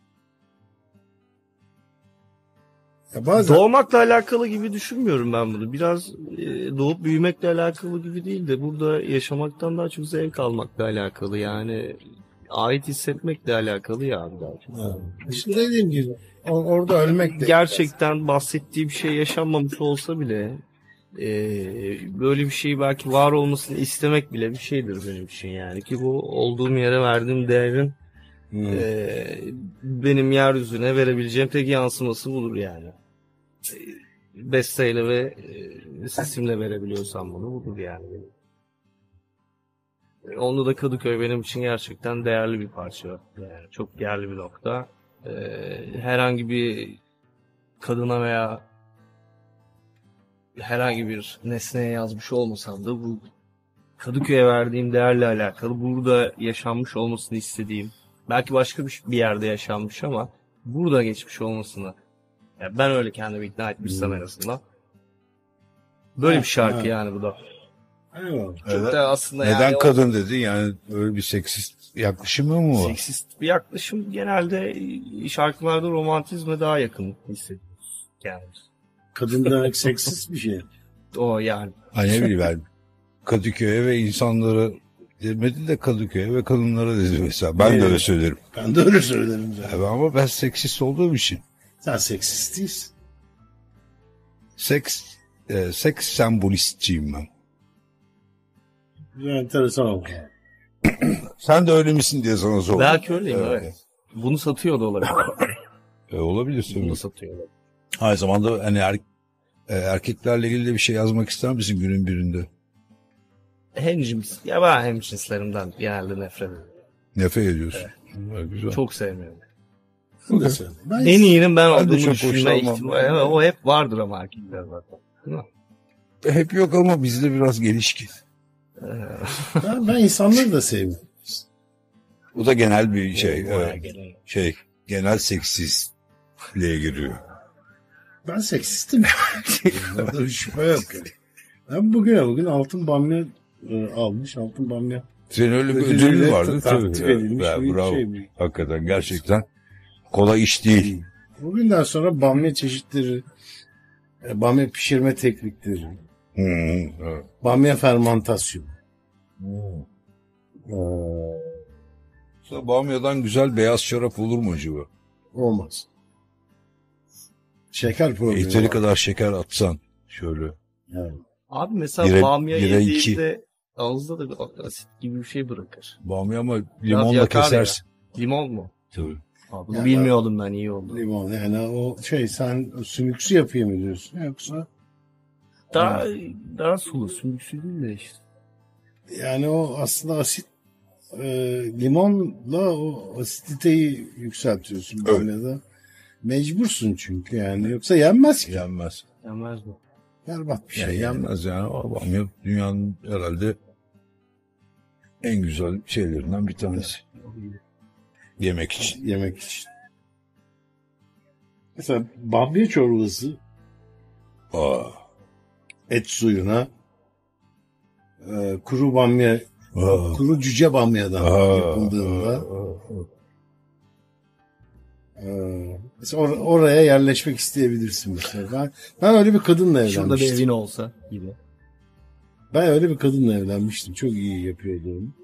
Ya bazen Doğmakla alakalı gibi düşünmüyorum ben bunu. Biraz e, doğup büyümekle alakalı gibi değil de burada yaşamaktan daha çok zevk almakla alakalı. Yani ait hissetmekle alakalı ya abi daha çok. ha, işte dediğim gibi o- orada ölmek de Gerçekten bahsettiği bir şey yaşanmamış olsa bile e, böyle bir şey belki var olmasını istemek bile bir şeydir benim için yani. Ki bu olduğum yere verdiğim değerin Hmm. e, benim yeryüzüne verebileceğim tek yansıması budur yani. E, Besteyle ve e, sesimle verebiliyorsam bunu budur yani. E, Onda da Kadıköy benim için gerçekten değerli bir parça. Yani çok değerli bir nokta. E, herhangi bir kadına veya herhangi bir nesneye yazmış olmasam da bu Kadıköy'e verdiğim değerle alakalı burada yaşanmış olmasını istediğim, belki başka bir, bir yerde yaşanmış ama burada geçmiş olmasını, yani ben öyle kendimi ikna etmişsem Hmm. en azından. Böyle Evet, bir şarkı evet. yani bu da. Eyvallah. Çok Evet. da aslında Neden yani o kadın dedi? Yani öyle bir seksist yaklaşımı mı var? seksist bir yaklaşım genelde şarkılarda romantizme daha yakın hissediyoruz. Yani Kadın demek seksist bir şey. o yani. Ha ne bileyim ben. Kadıköy'e ve insanlara demedi de Kadıköy'e ve kadınlara dedi mesela. Ben de Evet. öyle söylerim. Ben de öyle söylerim zaten. Evet, ama ben seksist olduğum için. Sen seksist değilsin. Seks, e, seks sembolistçiyim ben. Bir enteresan oldu. Sen de öyle misin diye sana sordum. Belki öyleyim Evet. evet. Bunu satıyor da olabilir. E, olabilir Bunu tabii. da satıyor olabilir. Aynı zamanda hani er, e, erkeklerle ilgili de bir şey yazmak ister misin günün birinde? Hemcins, ya ben hemcinslerimden genelde nefret ediyorum. Nefret ediyorsun. Evet, güzel. Çok sevmiyorum. Bu da sen. Ben En iyinin ben Ben de olduğumu çok düşünme hoşlanmam. ihtimali. Evet, o hep vardır ama erkekler zaten. Değil mi? Hep yok ama bizde biraz gelişkin. ben, ben insanları da sevmiyorum. Bu da genel bir şey. Bayağı evet. genel. Şey, genel seksistliğe giriyor. Ben seksistim. Orada bir şüphe yok. Yani. Ben bugüne bugün altın bamya e, almış. Altın bamya. Senin öyle bir Ödülüyle ödülün vardı takdir tabii. edilmiş Ya, bir bravo. şey. Hakikaten gerçekten kolay iş değil. Bugünden sonra bamya çeşitleri, e, bamya pişirme teknikleri, Hı, hı, evet. bamya fermantasyonu. Mesela Bamya'dan güzel beyaz şarap olur mu acaba? Olmaz. Şeker problemi Yeteri var. kadar şeker atsan şöyle. Evet. Abi mesela Bire- bamya bire yediğinde ağızda da bir asit gibi bir şey bırakır. Bamya ama Biraz limonla yakar kesersin. ya. Limon mu? Tabii. Abi bunu Ya bilmiyordum ben, iyi oldu. Limon yani o şey sen sümüksü yapayım mı diyorsun yoksa Daha, daha sulu, sümüksü değil de işte. yani o aslında asit e, limonla o asititeyi yükseltiyorsun Evet. bamyada. Mecbursun çünkü yani yoksa yenmez ki. Yenmez. Yemez mi? Berbat bir şey. Yani yani. yenmez yani. O bamya dünyanın herhalde en güzel şeylerinden bir tanesi. Yemek için. Yemek için. Mesela bamya çorbası Aa. et suyuna e, kuru bamya Aa. kuru cüce bamyadan Aa. yapıldığında Aa. e, mesela or- oraya yerleşmek isteyebilirsin mesela. Ben, ben öyle bir kadınla evlenmiştim. Şurada bir evin olsa gibi. Ben öyle bir kadınla evlenmiştim. Çok iyi yapıyordu onu.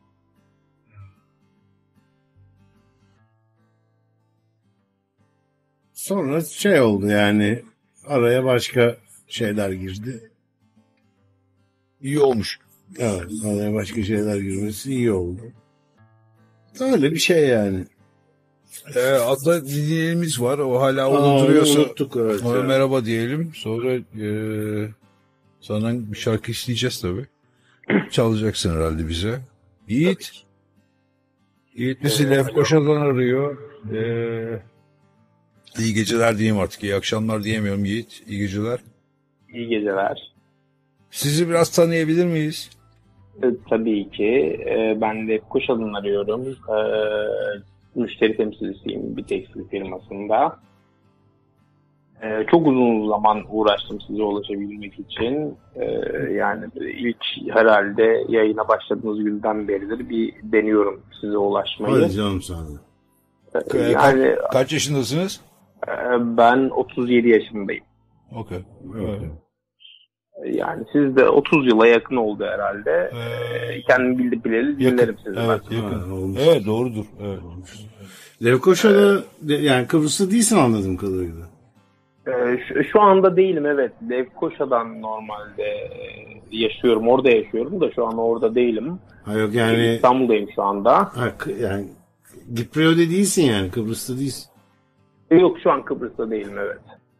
Sonra şey oldu yani araya başka şeyler girdi. İyi olmuş. Evet, araya başka şeyler girmesi iyi oldu. Öyle bir şey yani. Ee, hatta dinleyenimiz var. O hala Aa, onu duruyorsa onu unuttuk, evet ona ya. merhaba diyelim. Sonra e, senden bir şarkı isteyeceğiz tabii. Çalacaksın herhalde bize. Yiğit. Yiğit bizi Lefkoşa'dan arıyor. Ee, iyi geceler diyeyim artık. İyi akşamlar diyemiyorum Yiğit. İyi geceler. İyi geceler. Sizi biraz tanıyabilir miyiz? E, tabii ki. E, ben de Kuşad'ın arıyorum. E, müşteri temsilcisiyim bir tekstil firmasında. E, çok uzun zaman uğraştım size ulaşabilmek için. E, yani ilk herhalde yayına başladığınız günden beridir bir deniyorum size ulaşmayı. Hadi canım sana. E, yani Kaç yaşındasınız? e, ben otuz yedi yaşındayım. Okey. Evet. Yani siz de otuz yıla yakın oldu herhalde. Ee, Kendim bildi bileli dinlerim sizi. Evet, ben. yakın. Ha, olmuş. Evet, doğrudur. Evet. Lefkoşa'da de- yani Kıbrıs'ta değilsin anladığım kadarıyla. Ee, şu, şu anda değilim, evet. Lefkoşa'dan normalde e, yaşıyorum. Orada yaşıyorum da şu an orada değilim. Ha yok yani İstanbul'dayım şu anda. ha, k- yani Gipreo'da değilsin yani Kıbrıs'ta değilsin. Yok, şu an Kıbrıs'ta değilim, evet.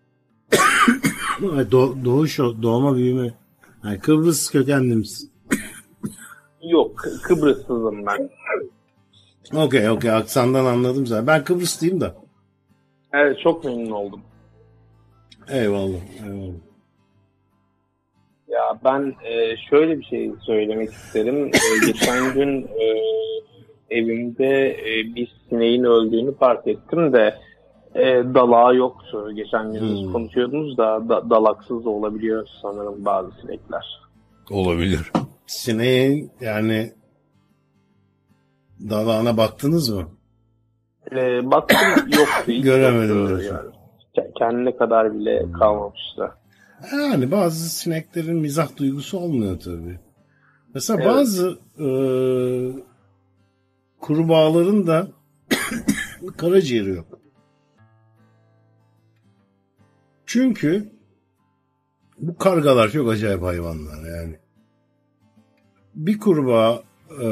Ha, Do- doğuş doğma büyüme. Yani Kıbrıs kökenli misin? Yok, Kı- Kıbrıssızım ben. Okey okey aksandan anladım zaten. Ben Kıbrıslıyım da. Evet, çok memnun oldum. Eyvallah. Eyvallah. Ya ben e, şöyle bir şey söylemek isterim. E, geçen gün e, evimde e, bir sineğin öldüğünü fark ettim de e, dalağı yoktu. Geçen gün Hmm. konuşuyordunuz da, da dalaksız da olabiliyor sanırım bazı sinekler. Olabilir. Sineğin yani dalağına baktınız mı? E, baktım yoktu. hiç Göremedim yoktu diyorsun. yani. Ke- Kendine kadar bile kalmamıştı. Yani bazı sineklerin mizah duygusu olmuyor tabii. Mesela Evet. bazı e, kurbağaların da karaciğeri yok. Çünkü bu kargalar çok acayip hayvanlar yani. Bir kurbağa e,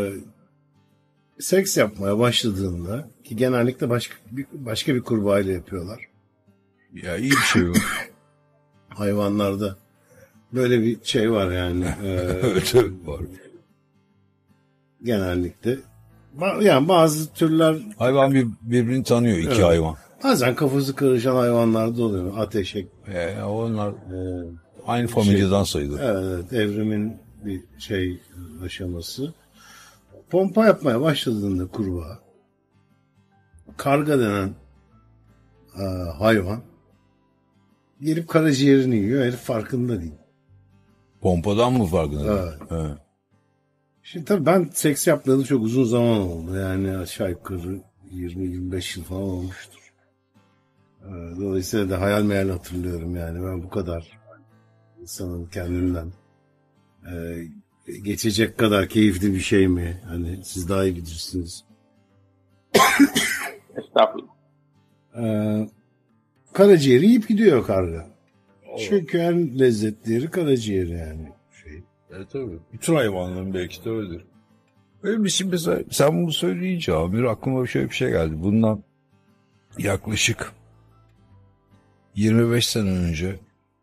seks yapmaya başladığında, ki genellikle başka bir, başka bir kurbağa ile yapıyorlar. Ya iyi bir şey bu. Hayvanlarda böyle bir şey var yani. e, Evet, evet, var. genellikle. Ba- Yani bazı türler Hayvan bir, birbirini tanıyor, iki Evet. hayvan. bazen kafası karışan hayvanlarda oluyor. Ateşek. E, onlar e, aynı familyadan sayılır. evet, evrimin bir şey aşaması. Pompa yapmaya başladığında kurbağa, karga denen e, hayvan gelip karaciğerini yiyor. Herif farkında değil. Pompadan mı farkında? Evet. Evet. Şimdi tabii ben seks yapmayalı çok uzun zaman oldu. Yani aşağı yukarı yirmi yirmi beş yıl falan olmuştur. Ee, Dolayısıyla da hayal meyal hatırlıyorum yani. Ben bu kadar insanın kendinden e, geçecek kadar keyifli bir şey mi? Hani siz daha iyi bilirsiniz. Estağfurullah. Ee, karaciğeri yiyip gidiyor karga. Çünkü en lezzetli yeri karaciğeri yani. Şey. E tabii. Bütün hayvanların belki de öyledir. Benim için mesela sen bunu söyleyince Amir aklıma şöyle bir şey geldi. Bundan yaklaşık yirmi beş sene önce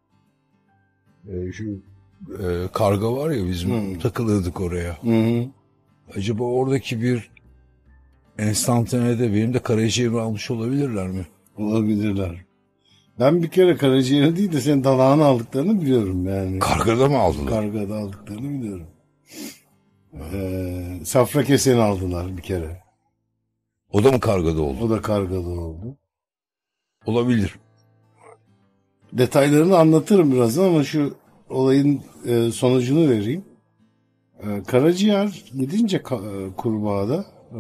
e, şu e, karga var ya bizim Hmm. takılırdık oraya. Hı hı. Acaba oradaki bir enstantanede benim de karaciğerimi almış olabilirler mi? Olabilirler. Ben bir kere karaciğeri değil de senin dalağını aldıklarını biliyorum yani. Kargada mı aldılar? Kargada aldıklarını biliyorum. Ee, safra keseni aldılar bir kere. O da mı kargada oldu? O da kargada oldu. Olabilir. Detaylarını anlatırım birazdan ama şu olayın e, sonucunu vereyim. E, karaciğer gidince ka- e, kurbağada e,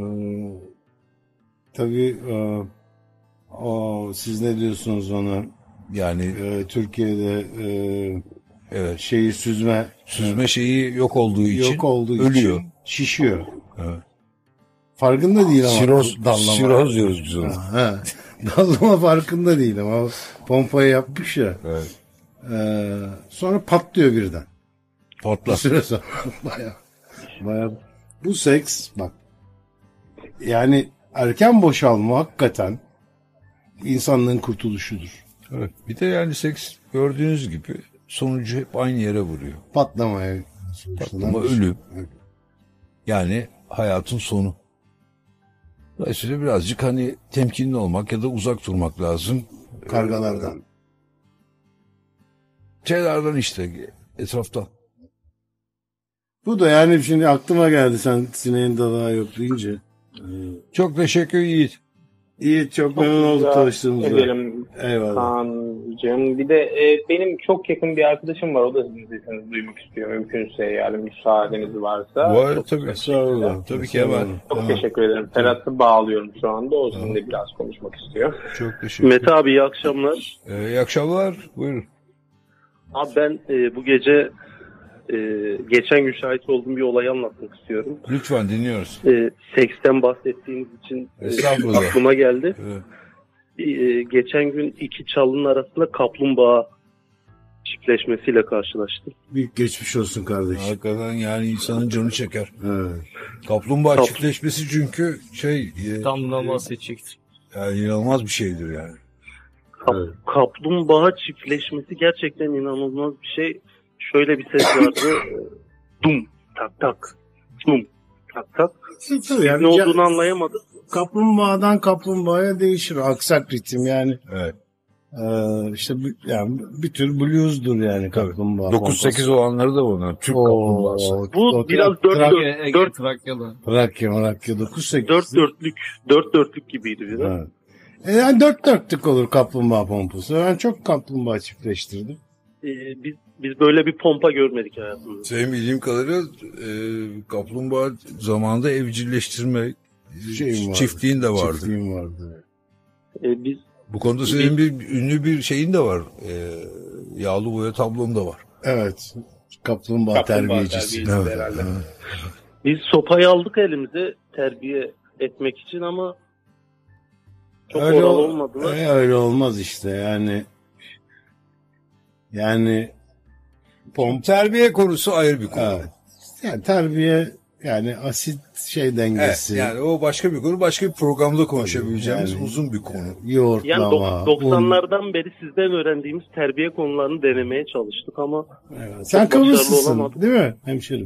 tabii e, o, siz ne diyorsunuz ona? Yani E, Türkiye'de e, evet. şeyi süzme Süzme şeyi yok olduğu için yok olduğu ölüyor. için şişiyor. Evet. Farkında değil ama. Siroz, dallama. siroz diyoruz biz ona. Ha, dallama farkında değil ama pompayı yapmış ya. Evet. Ee, sonra patlıyor birden. Bir Patlar. süre sonra bayağı, bayağı. Bu seks bak yani erken boşalma hakikaten insanlığın kurtuluşudur. Evet. Bir de yani seks gördüğünüz gibi sonucu hep aynı yere vuruyor. Patlamaya. Patlama, ölüm. Yani hayatın sonu. Dolayısıyla birazcık hani temkinli olmak ya da uzak durmak lazım. Kargalardan. Şeylerden işte etraftan. Bu da yani şimdi aklıma geldi sen sineğin dalağı yok deyince. Çok teşekkür Yiğit. İyi, çok memnun olduk tanıştığımızda. Ederim Eyvallah. Kaan'cığım. Bir de e, benim çok yakın bir arkadaşım var. O da sizin sesinizi duymak istiyor. Mümkünse yani müsaadeniz varsa. Var Çok tabii. Estağfurullah. Tabii ki hemen. Çok Tamam. teşekkür ederim. Ferhat'ı bağlıyorum şu anda. O sizinle biraz konuşmak istiyor. Çok teşekkür ederim. Mete abi iyi akşamlar. Ee, iyi akşamlar. Buyurun. Abi ben e, bu gece e, geçen gün şahit olduğum bir olayı anlatmak istiyorum. Lütfen dinliyoruz. E, seksten bahsettiğiniz için e, Estağfurullah. aklıma geldi. Evet. E, geçen gün iki çalının arasında kaplumbağa çiftleşmesiyle karşılaştım. Büyük geçmiş olsun kardeşim. Hakikaten yani insanın canı çeker. Evet. Kaplumbağa Kap- çiftleşmesi çünkü şey e, Tam bundan bahsedecektim. yani inanılmaz bir şeydir yani. Kap- Evet. Kaplumbağa çiftleşmesi gerçekten inanılmaz bir şey. Şöyle bir ses vardı. e, Dum tak tak. Dum tak tak. Tabii yani Ne ca- olduğunu anlayamadım. kaplumbağadan kaplumbağaya değişir. Aksak ritim yani. Evet. Ee, işte bir- yani bir tür blues'dur yani kaplumbağa. dokuz sekiz olanları da bunlar. Türk kaplumbağası. Oo, Bu o- biraz dört Trak- dört, Ege, dört, Trakya'da. Trakya, Marakya dokuz sekiz. dört dörtlük, dört dörtlük gibiydi biraz. Evet. E yani dört dörtlük olur kaplumbağa pompası. Ben çok kaplumbağa çiftleştirdim. Ee, biz biz böyle bir pompa görmedik hayatımızda. Senin bildiğim kadarıyla e, kaplumbağa zamanında evcilleştirme Şeyim vardı. çiftliğin de vardı. Çiftliğim vardı. Ee, biz Bu konuda senin bir ünlü bir şeyin de var. E, yağlı boya tablon da var. Evet. Kaplumbağa, Kaplumbağa terbiyecisi. terbiyesi Evet. herhalde. Evet. biz sopayı aldık elimize terbiye etmek için ama çok Öyle, oral ol- olmadılar. e, öyle olmaz işte yani. Yani pomp Terbiye konusu ayrı bir konu. evet. Yani terbiye yani asit şey Evet, dengesi. yani o başka bir konu, başka bir programda konuşabileceğimiz Yani- uzun bir konu. Yani Yoğurtlama. dok- doksanlardan beri sizden öğrendiğimiz terbiye konularını denemeye çalıştık ama un. Evet. Sen çok başarılı Kıbrıslısın olamadık. değil mi hemşerim?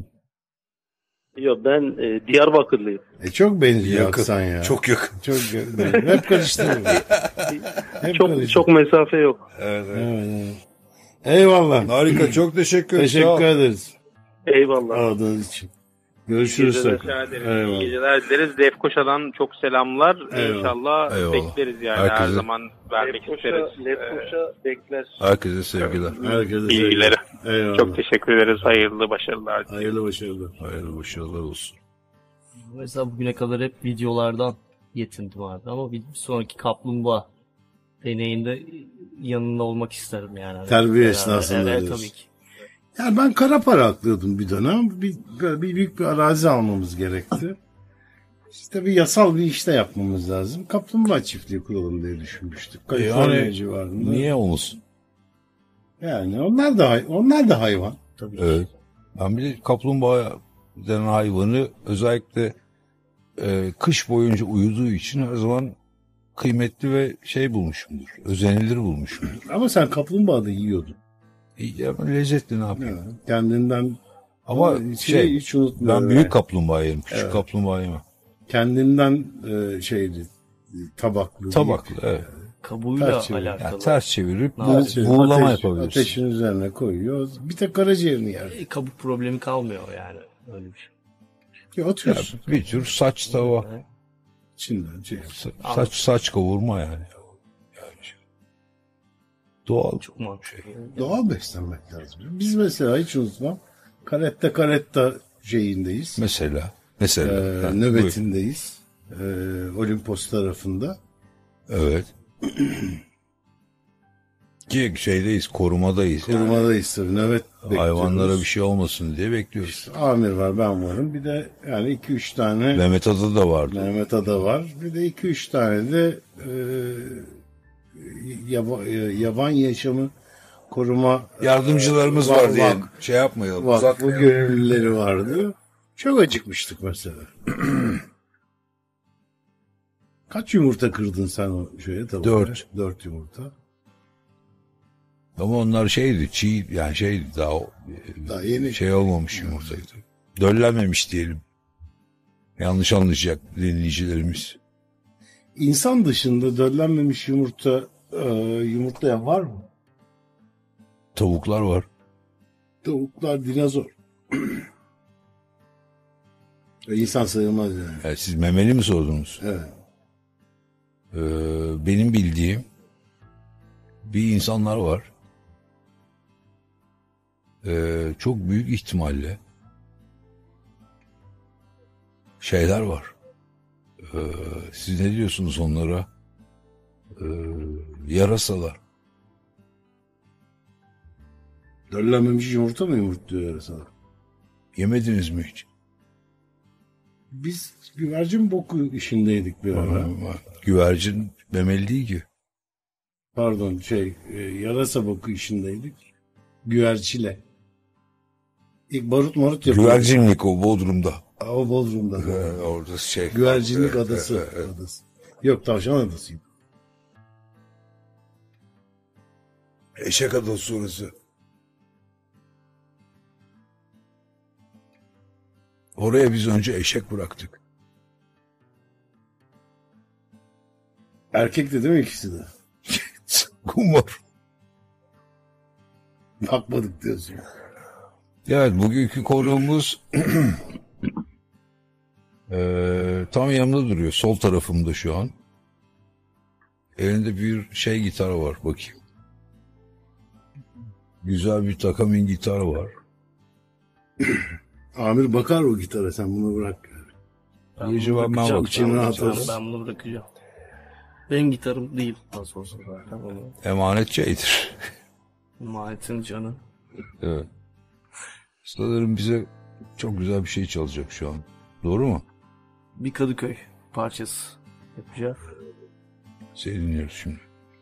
Yok ben e, Diyarbakırlıyım. E çok benziyor Yakın, aksan ya. çok yakın. Çok yakın. Hep karıştırdım. Hep Çok karıştırdım. çok mesafe yok. Evet, evet. Evet, evet. Eyvallah. Harika, çok teşekkür ederim. Sağ ol. Teşekkür ederiz Eyvallah. aradığınız için. Görüşürüz. Geceler. sakın. Rica ederim. Eyvallah. İyi geceler dileriz. Lefkoşa'dan çok selamlar. Eyvallah. İnşallah Eyvallah. bekleriz yani. Herkese. Her zaman vermek isteriz. Lefkoşa, Lefkoşa bekler. Herkese sevgiler. Herkese Bilgileri. sevgiler. Eyvallah. Çok teşekkür ederiz. Hayırlı başarılar. Hayırlı başarılar. Hayırlı başarılar olsun. Mesela bugüne kadar hep videolardan yetindim abi ama bir sonraki kaplumbağa deneyinde yanında olmak isterim yani. Terbiye Beraber. esnasında Evet diyorsun. tabii ki. Yani ben kara para aklıyordum bir dönem. Bir, bir büyük bir arazi almamız gerekti. İşte bir yasal bir işte yapmamız lazım. Kaplumbağa çiftliği kuralım diye düşünmüştük. Kaliforniya Yani civarında. Niye olmasın? Yani onlar da hay- onlar da hayvan. Tabii ki. Evet. Ben bir de kaplumbağa denen hayvanı özellikle e, kış boyunca uyuduğu için her zaman kıymetli ve şey bulmuşumdur. Özenilir bulmuşumdur. Ama sen kaplumbağa da yiyordun. İyi, ya ben lezzetli ne yapayım? Yani kendinden Ama şeyi şey, hiç unutmuyorum. ben büyük yani. kaplumbağa yerim. Küçük Evet. kaplumbağa yemem. Kendinden e, şeydi tabaklı. Tabaklı, evet. Kabuğuyla Ters çevir. alakalı. Yani ters çevirip Ne bu, yapacağız? buğulama Ateş- yapabilirsin. Ateşin üzerine koyuyor. Bir tek karaciğerini yer. E, kabuk problemi kalmıyor yani. Öyle bir şey. Ya atıyorsun. Ya bir tür saç tava. Evet. İçinden şey. Sa- Saç saç kavurma yani. Yani şey. Doğal. Çok mantıklı. Doğal beslenmek lazım. Biz mesela hiç unutmam. Karetta karetta şeyindeyiz. Mesela. Mesela. Ee, Ha, nöbetindeyiz. Ee, Olimpos tarafında. buyur. Evet. Ki şeydeyiz, korumadayız. Yani. Korumadayız tabii. Nöbet bekliyoruz. Hayvanlara bir şey olmasın diye bekliyoruz. Amir var, ben varım. Bir de yani iki üç tane Mehmet Ada da vardı. Mehmet Ada var. Bir de iki üç tane de e, yaba, e, yaban yaşamı koruma Yardımcılarımız e, var vak- diye vak- şey yapmayalım. vakfı uzatmayalım. gönüllüleri vardı. Çok acıkmıştık mesela. Kaç yumurta kırdın sen o şeye tabii? Dört. Dört yumurta. Ama onlar şeydi, çiğ yani şeydi daha, o- Daha yeni. şey olmamış yumurtaydı. Döllenmemiş diyelim. Yanlış anlayacak dinleyicilerimiz. İnsan dışında döllenmemiş yumurta e, yumurtlayan var mı? Tavuklar var. Tavuklar dinozor. Ve insan sayılmaz yani. Yani siz memeli mi sordunuz? Evet. Ee, benim bildiğim bir insanlar var. Ee, çok büyük ihtimalle şeyler var. Ee, siz ne diyorsunuz onlara? Ee, yarasalar. Döllenmemiş yumurta mı yumurtluyor yarasana? Yemediniz mi hiç? Biz güvercin boku işindeydik bir ara. Güvercin memeli değil ki. Pardon şey e, yarasa boku işindeydik. Güverçile. İlk barut marut yapıyorduk. Güvercinlik o Bodrum'da. Aa, O Bodrum'da. Ee, orada şey. Güvercinlik Evet, adası. evet, evet. adası. Yok Tavşan Adası'ydı. Eşek adası orası. Oraya biz önce eşek bıraktık. Erkekti değil mi ikisi de? kumar. Bakmadık diyorsun. Evet, bugünkü konuğumuz eee, tam yanımda duruyor. Sol tarafımda şu an. Elinde bir şey gitar var, bakayım. Güzel bir Takamine gitar var. Amir bakar o gitara, sen bunu bırak. Ben Gece bunu ben bırakacağım. içine Ben- atarız. Ben bunu bırakacağım. Benim gitarım değil. Nasıl olsa zaten onu. Emanet şeydir. Mahiyetin canı. Evet. Sanırım bize çok güzel bir şey çalacak şu an. Doğru mu? Bir Kadıköy parçası yapacağız. Seni dinliyoruz şimdi.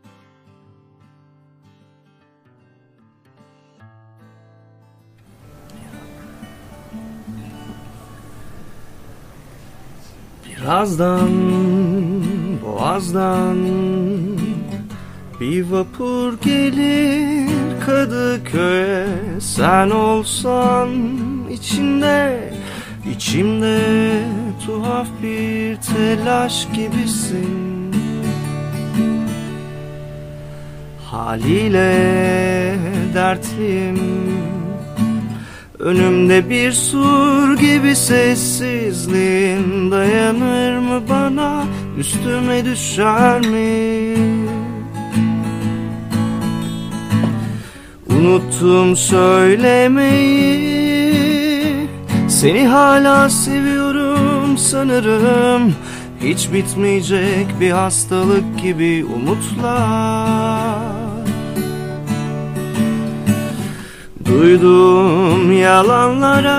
Birazdan boğazdan bir vapur gelir Kadıköy'e. Sen olsan içinde, içimde tuhaf bir telaş gibisin. Haliyle dertliyim, önümde bir sur gibi sessizliğin. Dayanır mı bana, üstüme düşer mi? Unuttum söylemeyi, seni hala seviyorum sanırım. Hiç bitmeyecek bir hastalık gibi umutlar. Duyduğum yalanlara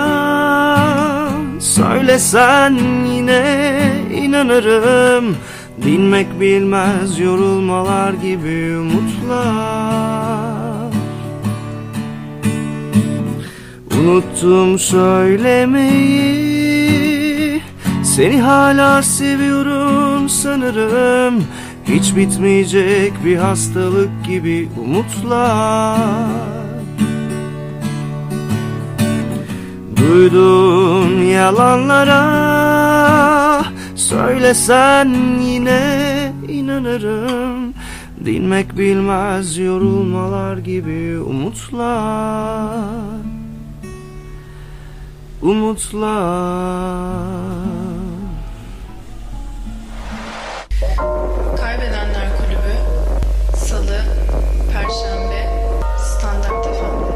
söylesen yine inanırım. Dinmek bilmez yorulmalar gibi umutlar. Unuttum söylemeyi, seni hala seviyorum sanırım. Hiç bitmeyecek bir hastalık gibi umutlar. Duyduğum yalanlara söylesen yine inanırım. Dinmek bilmez yorulmalar gibi umutlar. Umutlar. Kaybedenler Kulübü Salı, Perşembe, Standart F M'de.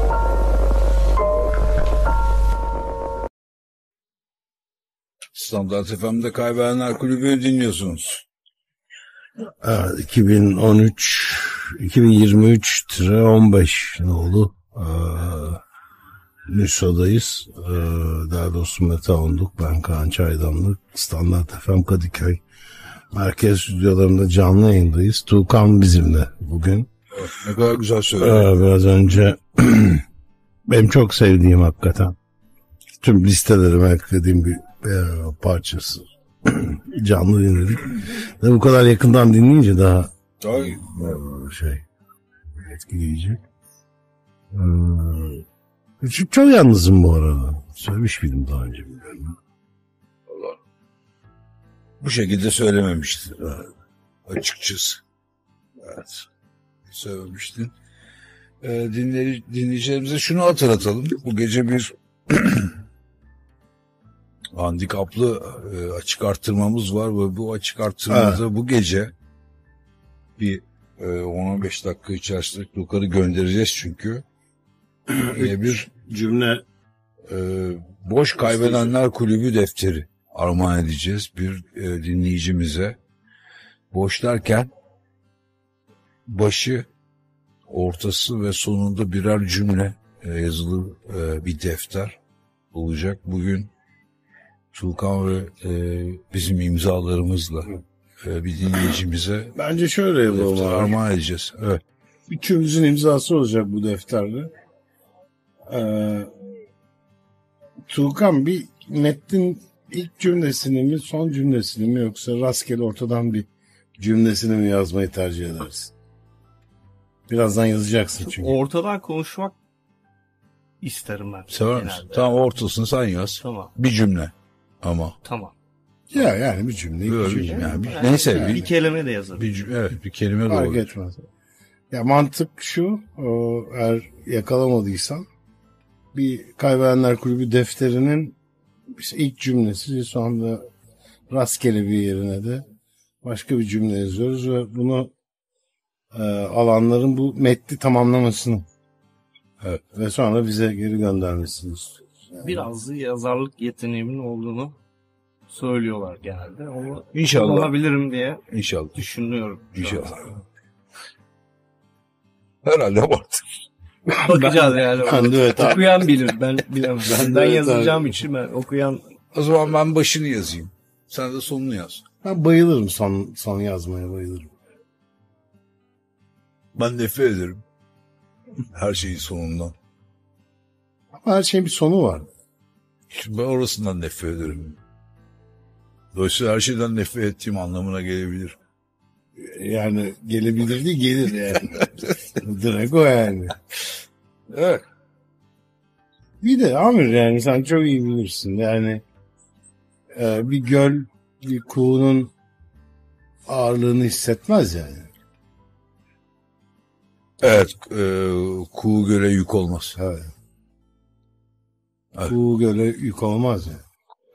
Standart F M'de Kaybedenler Kulübü'nü dinliyorsunuz. Evet, iki bin on üç iki bin yirmi üç on beş nolu ee, Nüsa'dayız. Ee, daha doğrusu Mete Onduk, ben Kaan Çaydanlı. Standart F M Kadıköy merkez stüdyolarında canlı yayındayız. Tuğkan bizimle bugün. Evet, ne kadar güzel söylüyor. Ee, biraz önce benim çok sevdiğim, hakikaten tüm listelerime eklediğim bir e, parçası. Canlı dinledik. Ve bu kadar yakından dinleyince daha Ay. e, şey etkileyici. Ee, çok, çok yalnızım bu arada. Söylemiş miydim daha önce, bilmiyorum. Allah. Bu şekilde söylememiştin. Evet. Açıkçası. Evet. Söylememiştin. Ee, dinleyici, dinleyicilerimize şunu hatırlatalım. Bu gece bir handikaplı e, açık arttırmamız var ve bu açık arttırmada evet. Bu gece bir e, on on beş dakika içerisinde yukarı göndereceğiz çünkü. Yine bir cümle e, Boş Kaybedenler Kulübü defteri armağan edeceğiz bir e, dinleyicimize. Boş derken başı, ortası ve sonunda birer cümle e, yazılı e, bir defter olacak. Bugün Tuğkan ve e, bizim imzalarımızla e, bir dinleyicimize bence şöyle yapalım, armağan edeceğiz. Evet. Üçümüzün imzası olacak bu defterde. Ee, Tuğkan, bir metnin ilk cümlesini mi, son cümlesini mi, yoksa rastgele ortadan bir cümlesini mi yazmayı tercih edersin? Birazdan yazacaksın çünkü. Ortadan konuşmak isterim ben. Sever misin? Tamam, ortasını sen yaz. Tamam. Bir cümle ama. Tamam. Ya yani bir cümle. Böyle bir cümle. Yani bir, Yani neyse. bir, Bir, bir kelime de yazarım. Bir, evet, bir kelime de Fark olur. etmez. Ya mantık şu, o, eğer yakalamadıysan bir Kaybedenler Kulübü defterinin işte ilk cümlesi, sonra rastgele bir yerine de başka bir cümle yazıyoruz ve bunu e, alanların bu metni tamamlamasını, evet, ve sonra bize geri göndermesini istiyoruz. Yani Biraz da yazarlık yeteneğimin olduğunu söylüyorlar genelde. Onu İnşallah. kullanabilirim diye İnşallah. düşünüyorum. İnşallah. Herhalde vardır. Bakacağız yani. Ben de evet abi. Okuyan bilir. Ben bilemem. Ben Ben, de evet yazacağım abi. için ben okuyan O zaman ben başını yazayım. Sen de sonunu yaz. Ben bayılırım son, son yazmaya bayılırım. Ben nefret ederim. Her şeyin sonundan. Ama her şeyin bir sonu var. Şimdi ben orasından nefret ederim. Dolayısıyla her şeyden nefret ettiğim anlamına gelebilir. Yani gelebilir değil, gelir yani. Direkt o yani. Evet. Bir de Amir, yani sen çok iyi bilirsin. Yani e, bir göl bir kuğunun ağırlığını hissetmez yani. Evet. E, kuğu göle yük olmaz. Evet. Evet. Kuğu göle yük olmaz yani.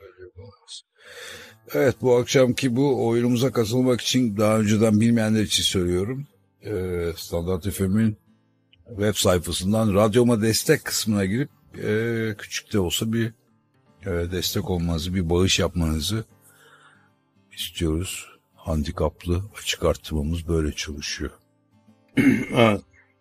Evet, bu akşamki bu oyunumuza katılmak için daha önceden bilmeyenler için söylüyorum. Ee, Standart F M'in web sayfasından radyoma destek kısmına girip e, küçük de olsa bir e, destek olmanızı, bir bağış yapmanızı istiyoruz. Handikaplı açık artırmamız böyle çalışıyor. Evet.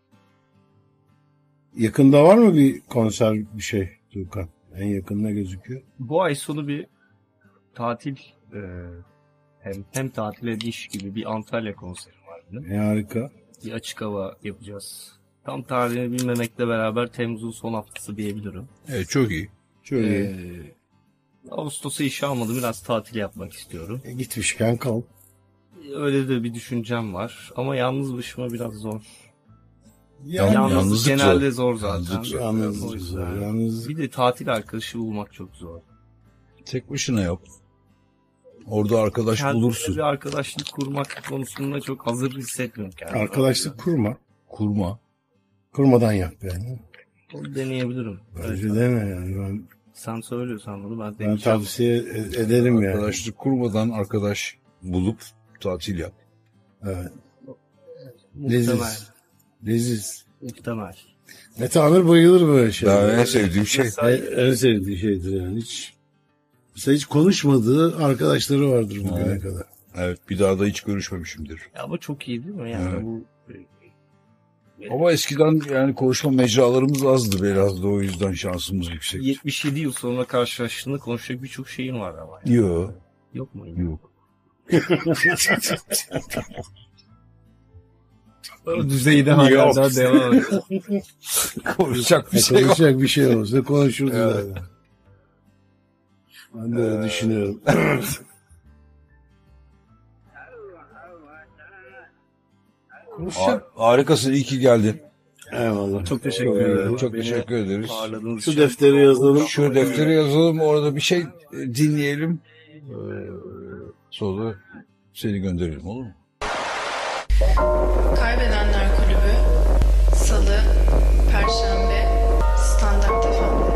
Yakında var mı bir konser, bir şey Tuğkan? En yakında gözüküyor. bu ay sonu bir tatil e, hem hem tatile diş gibi bir Antalya konseri vardı. E, harika. Bir açık hava yapacağız. Tam tarihini bilmemekle beraber Temmuz'un son haftası diyebilirim. Evet, çok iyi. Çok iyi. Ee, Ağustos'a işe almadım. Biraz tatil yapmak istiyorum. E, gitmişken kal. Öyle de bir düşüncem var. Ama yalnız başıma biraz zor. Yani, Yalnız yalnızlık genelde zor. zor zaten. Yalnızlık zor. O yalnız yüzden. zor. Yalnız Bir de tatil arkadaşı bulmak çok zor. Tek başına yap. Orada arkadaş Kendime bulursun. bir arkadaşlık kurmak konusunda çok hazır hissetmiyorum kendimi. arkadaşlık kurma. Kurma. Kurmadan yap yani. Onu deneyebilirim. Bence Evet. deme yani. Ben, Sen söylüyorsan bunu ben ben deneyeceğim. tavsiye e- ederim yani. Arkadaşlık kurmadan arkadaş bulup tatil yap. Evet. Muhtemel. Leziz. Leziz. Muhtemel. Mete Amir bayılır böyle Ben şeyler. en sevdiğim şey. En, en sevdiği şeydir yani. Hiç, mesela hiç konuşmadığı arkadaşları vardır bugüne Evet. kadar. Evet, bir daha da hiç görüşmemişimdir. Ya ama çok iyi değil mi? Yani Evet. bu Ama eskiden yani konuşma mecralarımız azdı, biraz da o yüzden şansımız yüksek. yetmiş yedi yıl sonra karşılaştığında konuşacak birçok şeyin var ama. Yani. Yok. Yok mu? Yok. O düzeyde hala Yok. daha devam ediyor. Konuşacak bir E, şey yok. konuşacak bir şey olsa konuşurdu Evet. zaten. Ben de öyle düşünüyorum. Ha- Harikasın, iyi ki geldin. Eyvallah. Çok teşekkür Çok ederim. Çok Beni teşekkür ederiz. ağırladığınız Şu için. defteri yazalım. Şu defteri yazalım, orada bir şey e, dinleyelim. Ee, sonra seni gönderelim, olur mu? Kaybedenler Kulübü Salı, Perşembe, Standart F M'de.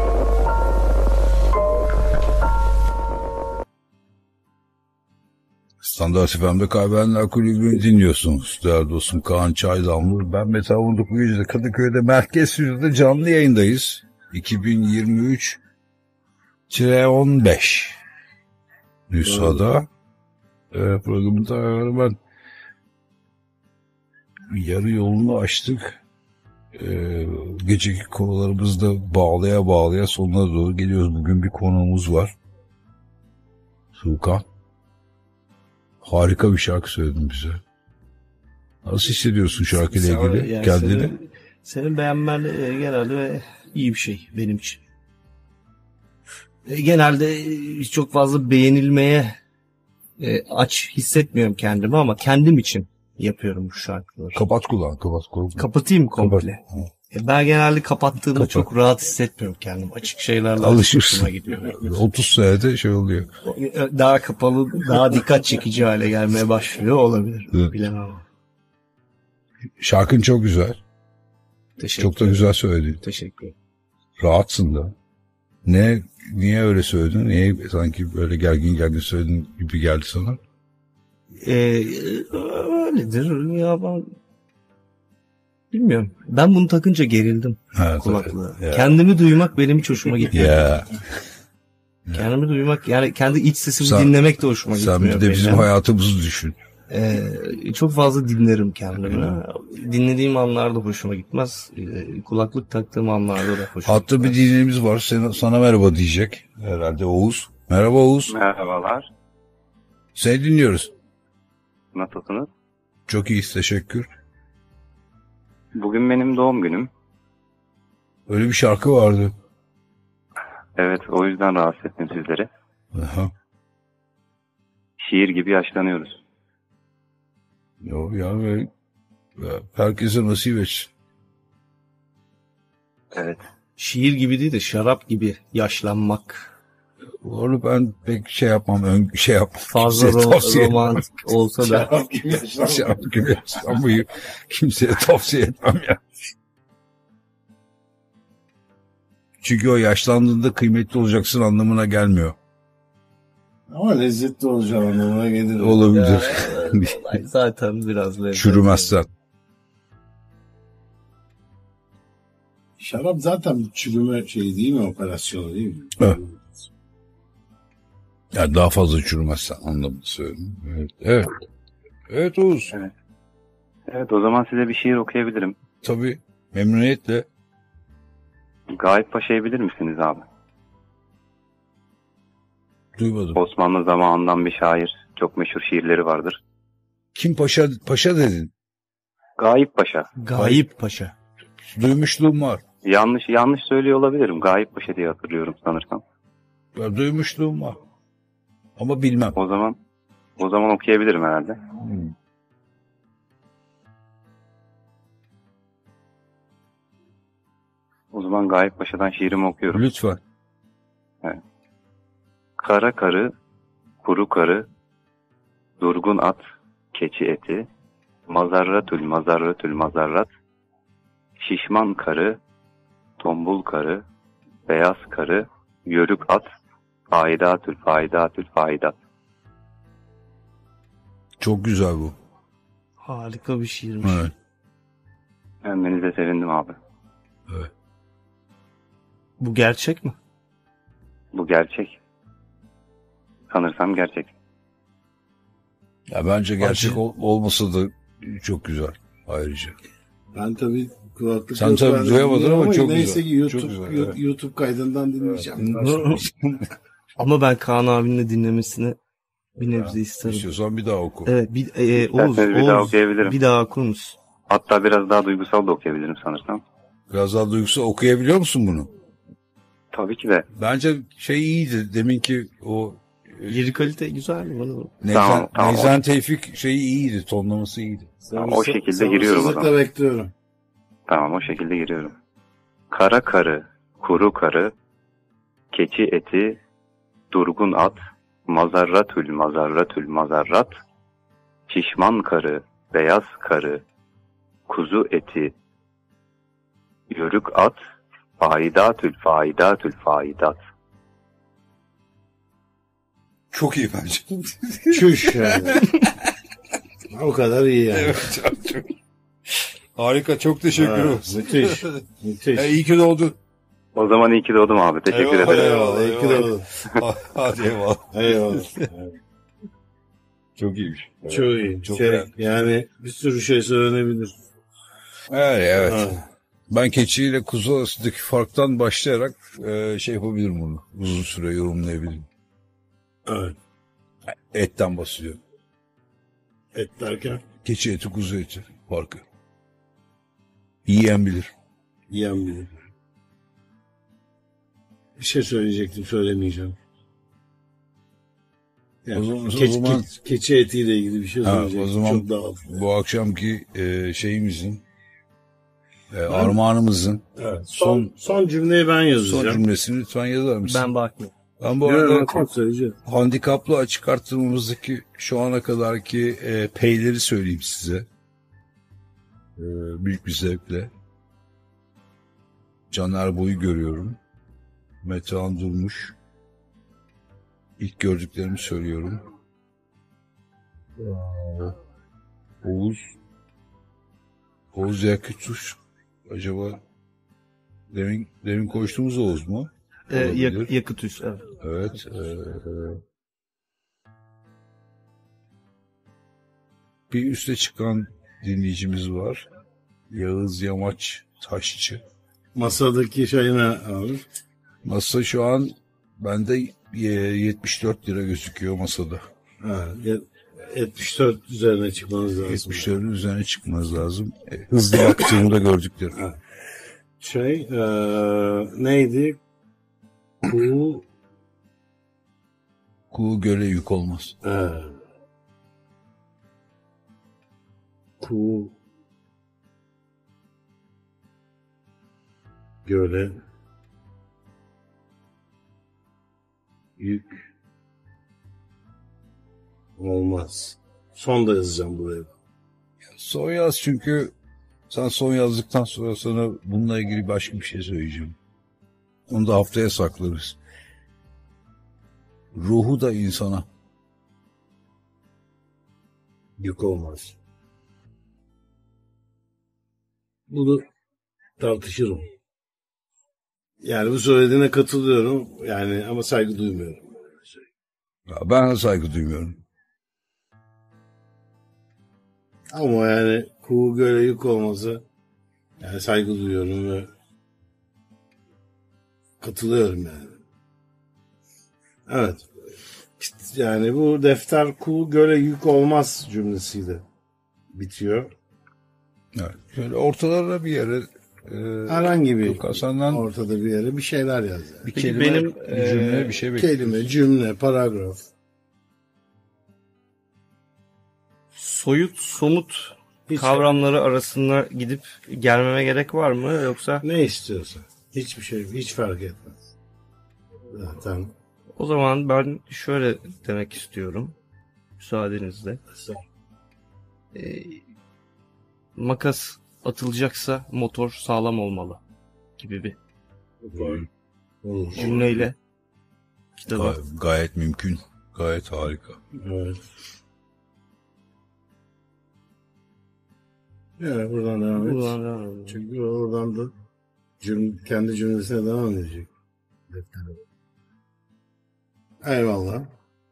Standart F M'de Kaybedenler Kulübü'nü dinliyorsunuz. Değerli dostum Kaan Çaydamlı. Ben Mete Avunduk. Bu gece de Kadıköy'de Merkez Stüdyo'da canlı yayındayız. iki bin yirmi üç on beş Nüsha'da. Evet, programında ben yarı yolunu açtık. Ee, geceki konularımızı da bağlaya bağlaya sonuna doğru geliyoruz. Bugün bir konuğumuz var. Tuğkan. Harika bir şarkı söyledin bize. Nasıl hissediyorsun şarkıyla Sağ ol. ilgili Yani kendini? Senin, senin beğenmen e, genelde iyi bir şey benim için. E, Genelde e, çok fazla beğenilmeye e, aç hissetmiyorum kendimi ama kendim için yapıyorum bu şarkıları. Kapat kulağını, kapat kulağını. Kapatayım komple. Kapat. E, Ben genelde kapattığımda Kapat. çok rahat hissetmiyorum kendimi. Açık şeylerle Alışırsın. hoşuma gidiyor. otuz senede şey oluyor. Daha kapalı, daha dikkat çekici hale gelmeye başlıyor olabilir. Evet. Bilemem. Şarkın çok güzel. Teşekkür Çok da güzel söyledin. Teşekkür ederim. Rahatsın da. Ne, niye öyle söyledin? Niye sanki böyle gergin gergin söyledin gibi geldi sana? Ee, öyledir ya ben bilmiyorum. Ben bunu takınca gerildim Ha, kulaklığa. tabii. Ya. Kendimi duymak benim hiç hoşuma gitmiyor. Ya. Kendimi duymak yani kendi iç sesimi Sen- dinlemek de hoşuma Sen gitmiyor. bir de bizim benim. hayatımızı düşün. Ee, çok fazla dinlerim kendimi. Dinlediğim anlarda hoşuma gitmez. Ee, kulaklık taktığım anlarda da hoşuma Hatta bir gitmez. dinleyicimiz var. Sana, sana merhaba diyecek. Herhalde Oğuz. Merhaba Oğuz. Merhabalar. Seni dinliyoruz. Nasılsınız? Çok iyiyiz. Teşekkür. Bugün benim doğum günüm. Öyle bir şarkı vardı. Evet, o yüzden rahatsız ettim sizleri. Aha. Şiir gibi yaşlanıyoruz. Yo, ya ve ya, herkese nasip etsin. Evet. Şiir gibi değil de şarap gibi yaşlanmak. Onu ben pek şey yapmam, ön, şey yapmam. Fazla Kimseye ro- tavsiye etmem. romantik olsa da Şarap gibi yaşlanmayı, şarap gibi yaşlanmayı kimseye tavsiye etmem ya. Çünkü o yaşlandığında kıymetli olacaksın anlamına gelmiyor. Ama lezzetli olacağı anlamına gelir. Olabilir. olay zaten biraz lezzetli. Çürümezsen. Şarap zaten bir çürüme şeyi değil mi? Operasyonu değil mi? Evet. Yani daha fazla çürümezsen anlamını söyledim. Evet. Evet. Evet Oğuz. Evet. Evet, o zaman size bir şiir okuyabilirim. Tabii memnuniyetle. Gayip Paşa'yı bilir misiniz abi? Duymadım. Osmanlı zamanından bir şair. Çok meşhur şiirleri vardır. Kim paşa paşa dedin? Gayip Paşa. Gayip Paşa. Duymuşluğum var. Yanlış yanlış söylüyor olabilirim. Gayip Paşa diye hatırlıyorum sanırsam. Ya, duymuşluğum var. Ama bilmem. O zaman o zaman okuyabilirim herhalde. Hmm. O zaman Gayip Paşa'dan şiirimi okuyorum. Lütfen. Kara karı, kuru karı, durgun at, keçi eti, mazarratül mazarratül mazarrat, şişman karı, tombul karı, beyaz karı, yörük at, faidatül faidatül faidat. Çok güzel bu. Harika bir şiirmiş. Evet. Beğenmenize sevindim abi. Evet. Bu gerçek mi? Bu gerçek. Sanırsam gerçek. Ya bence gerçek Acı. ol, olmasa da çok güzel ayrıca. Ben tabii kulaklık Sen yok, tabii ben de duyamadın dinliyorum ama çok neyse güzel. ki YouTube, Çok güzel, Yu- evet. YouTube kaydından dinleyeceğim. Ama ben Kaan abinin de dinlemesini bir nebze isterim. İstiyorsan bir daha oku. Evet, bir, e, Oğuz, İsterseniz bir daha Oğuz, okuyabilirim. bir daha okur musun? Hatta biraz daha duygusal da okuyabilirim sanırsam. Biraz daha duygusal okuyabiliyor musun bunu? Tabii ki de. Bence şey iyiydi. Deminki o Lirik kalite güzel mi? Bana bak. Neyzen, Tamam, tamam. Neyzen Tevfik şeyi iyiydi. Tonlaması iyiydi. Tamam, o şekilde giriyorum o zaman. Sabırsızlıkla bekliyorum. Tamam, o şekilde giriyorum. Kara karı, kuru karı, keçi eti, durgun at, mazarratül mazarratül mazarrat, şişman karı, beyaz karı, kuzu eti, yörük at, faidatül faidatül faidat. Çok iyi bence. Çüş yani. O kadar iyi yani. Evet, çok, çok. Harika. Çok teşekkür Ha, ederim. müthiş. Müthiş. E, iyi ki doğdun. O zaman iyi ki doğdum abi. Teşekkür Eyvallah, ederim. Eyvallah. İyi ki de oldu. Hadi eyvallah. Eyvallah. Çok iyiymiş. Çok iyi. Çok Şey, beğendim. yani bir sürü şey söylenebilir. Evet, evet. Ha. Ben keçi ile kuzu arasındaki farktan başlayarak e, şey yapabilirim bunu. Uzun süre yorumlayabilirim. Evet. Etten bahsediyor. Et derken Keçi eti, kuzu eti farkı. Yiyen bilir. yiyen bilir. Bir şey söyleyecektim, söylemeyeceğim. Yani O zaman- o keç- zaman- keç- keçi etiyle ilgili bir şey Ha, söyleyecektim. o zaman Çok dağıldım. bu akşamki e, şeyimizin, e, armağanımızın Evet. son- Son, son cümleyi ben son yazacağım. cümlesini lütfen yazar mısın? Ben bakmıyorum. Ben bu Yok, arada ben çok söyleyeceğim. handikaplı açık arttırmamızdaki şu ana kadarki e, peyleri söyleyeyim size. e, büyük bir zevkle. Can Erboy'u görüyorum. Metehan Durmuş. İlk gördüklerimi söylüyorum. Oğuz Oğuz Yakıtuş acaba demin, demin konuştuğumuz Oğuz mu? Ee, yak, Olabilir. yakıt üs, evet. Evet. e, bir üste çıkan dinleyicimiz var. Yağız Yamaç Taşçı. Masadaki şey ne abi? Masa şu an bende e, yetmiş dört lira gözüküyor masada. Ha, ye- yetmiş dört üzerine çıkmanız lazım. yetmiş dördün üzerine çıkmanız lazım. E, hızlı baktığımda gördüklerim. Ha. Şey eee, neydi? Ku Kuğu göle yük olmaz. he. Ku göle yük olmaz. Son da yazacağım buraya. Son yaz çünkü sen son yazdıktan sonra sana bununla ilgili başka bir şey söyleyeceğim. Onu da haftaya saklarız. Ruhu da insana. Yük olmaz. Bunu tartışırım. Yani bu söylediğine katılıyorum. Yani ama saygı duymuyorum. Ya ben saygı duymuyorum. Ama yani kuğu göle yük olması yani saygı duyuyorum ve katılıyorum yani. Evet. Yani bu defter kuğu göle yük olmaz cümlesiyle bitiyor. Evet. Şöyle ortalara bir yere e, Herhangi bir Hasan'dan ortada bir yere bir şeyler yaz yani. bir Peki kelime, benim, bir cümle, e, bir şey bekliyoruz. Kelime, cümle, paragraf. Soyut, somut Hiç- kavramları arasında gidip gelmeme gerek var mı? Yoksa Ne istiyorsan. Hiçbir şey, hiç fark etmez. Zaten o zaman ben şöyle demek istiyorum. Müsaadenizle. Ee, makas atılacaksa motor sağlam olmalı gibi bir olur. cümleyle kitaba. Ga- gayet mümkün. Gayet harika. Evet. Yani buradan devam et. Buradan devam edelim. Çünkü oradan da cüm kendi cümlesine devam edecek. Deftere. Eyvallah.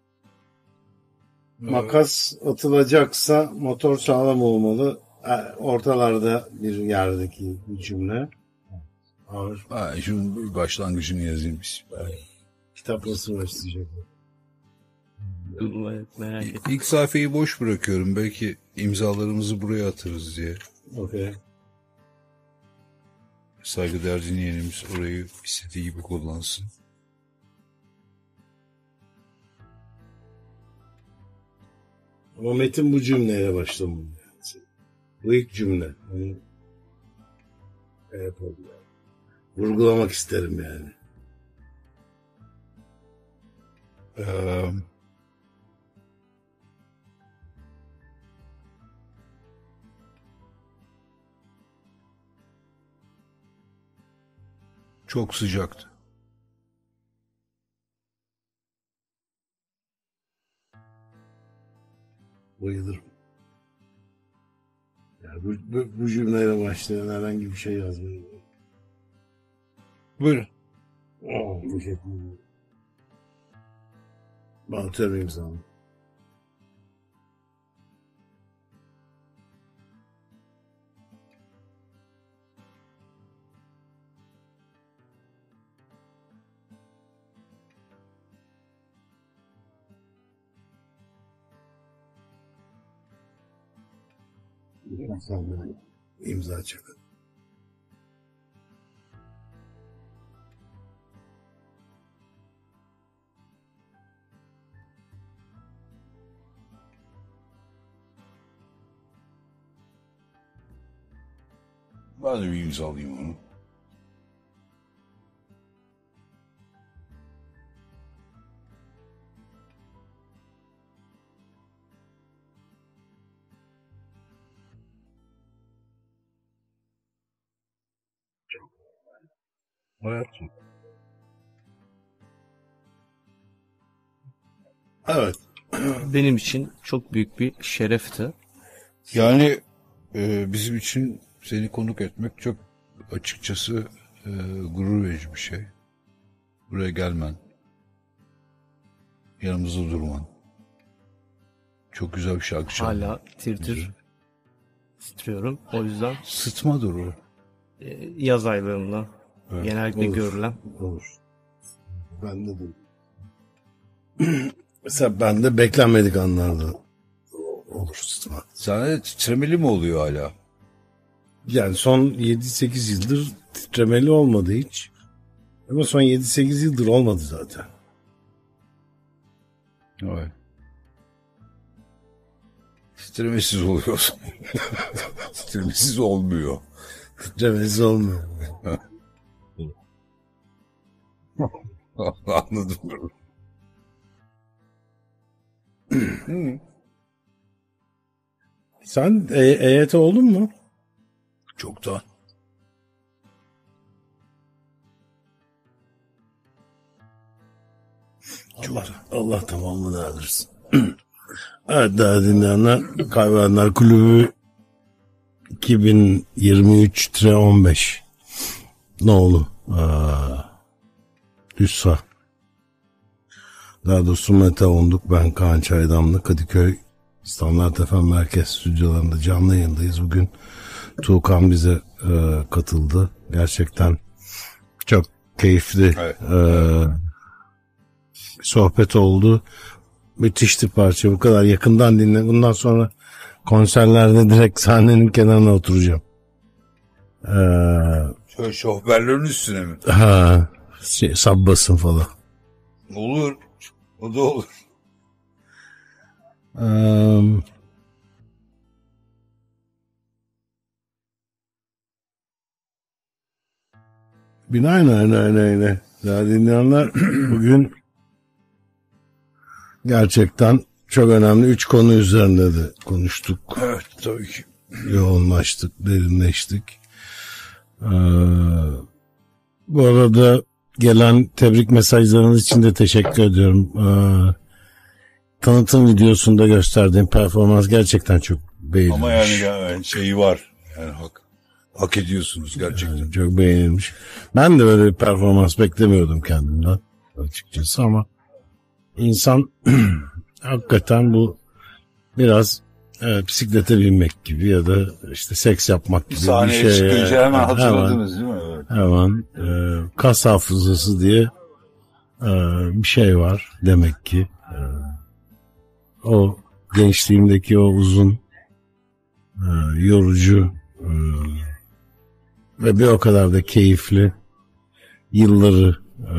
Makas atılacaksa motor sağlam olmalı. E, Ortalarda bir yerdeki bir cümle. Ağır. Ha, şunun bir başlangıcını yazayım biz. Kitap nasıl başlayacak? Dur, evet, merak ettim. İlk sayfayı boş bırakıyorum. Belki imzalarımızı buraya atarız diye. Okey. Saygıdeğer dinleyenimiz orayı istediği gibi kullansın. Ama metin bu cümleyle başlamalı. Yani. Bu ilk cümle. Onu şey yapalım yani. Vurgulamak isterim yani. Ee, çok sıcaktı. Bayılırım. Yani bu, bu, bu cümleyle başlayan herhangi bir şey yazmayı. Buyurun. Oh, teşekkür ederim. Ben atıyorum imzamı. İmza çakın. Ben de bir imzalayayım onu. Hayat. Evet. Benim için çok büyük bir şerefti. Yani e, bizim için seni konuk etmek çok açıkçası e, gurur verici bir şey. Buraya gelmen, yanımızda durman. Çok güzel bir şarkı çaldın. Hala tir tir titriyorum. O yüzden Sıtmadır o. e, yaz aylarında Evet, genellikle olur. görülen. Olur. Ben de değil. Mesela ben de beklenmedik anlarda olur sıtma. Sana de titremeli mi oluyor hala? Yani son yedi sekiz yıldır titremeli olmadı hiç. Ama son yedi sekiz yıldır olmadı zaten. Evet. Titremesiz oluyor. Titremesiz olmuyor. Titremesiz olmuyor. Anladım. Hı. Sen e- E Y T oldun mu? Çoktan. Allah, Allah tamamını erdirsin. Evet, daha dinleyenler, Kaybedenler Kulübü iki bin yirmi üç on beş Noğlu Aa, Hüsra. Daha doğrusu Mete Onduk, ben Kaan Çaydamlı, Kadıköy Standart F M Merkez stüdyolarında canlı yayındayız. Bugün Tuğkan bize e, katıldı. Gerçekten çok keyifli Evet. e, sohbet oldu. Müthişti parça. Bu kadar yakından dinle. Bundan sonra konserlerde direkt sahnenin kenarına oturacağım. Ee, Şöyle şoförlerin üstüne mi? ha, şey, sabbasın falan. Olur. O da olur. Ee, Binaen aynen aynen aynen. Daha dinleyenler bugün gerçekten çok önemli üç konu üzerinde de konuştuk. Evet tabii ki. Yoğunlaştık, derinleştik. Ee, bu arada gelen tebrik mesajlarınız için de teşekkür ediyorum. Ee, tanıtım videosunda gösterdiğim performans gerçekten çok beğenilmiş. Ama yani, yani şeyi var. Yani hak, hak ediyorsunuz gerçekten. Yani çok beğenilmiş. Ben de böyle bir performans beklemiyordum kendimden açıkçası ama insan hakikaten bu biraz e, bisiklete binmek gibi ya da işte seks yapmak gibi Sahneye bir şey. çıkınca hemen Hemen- hatırladınız değil mi? Evet. Hemen e, kas hafızası diye e, bir şey var demek ki. E, o gençliğimdeki o uzun e, yorucu e, ve bir o kadar da keyifli yılları e,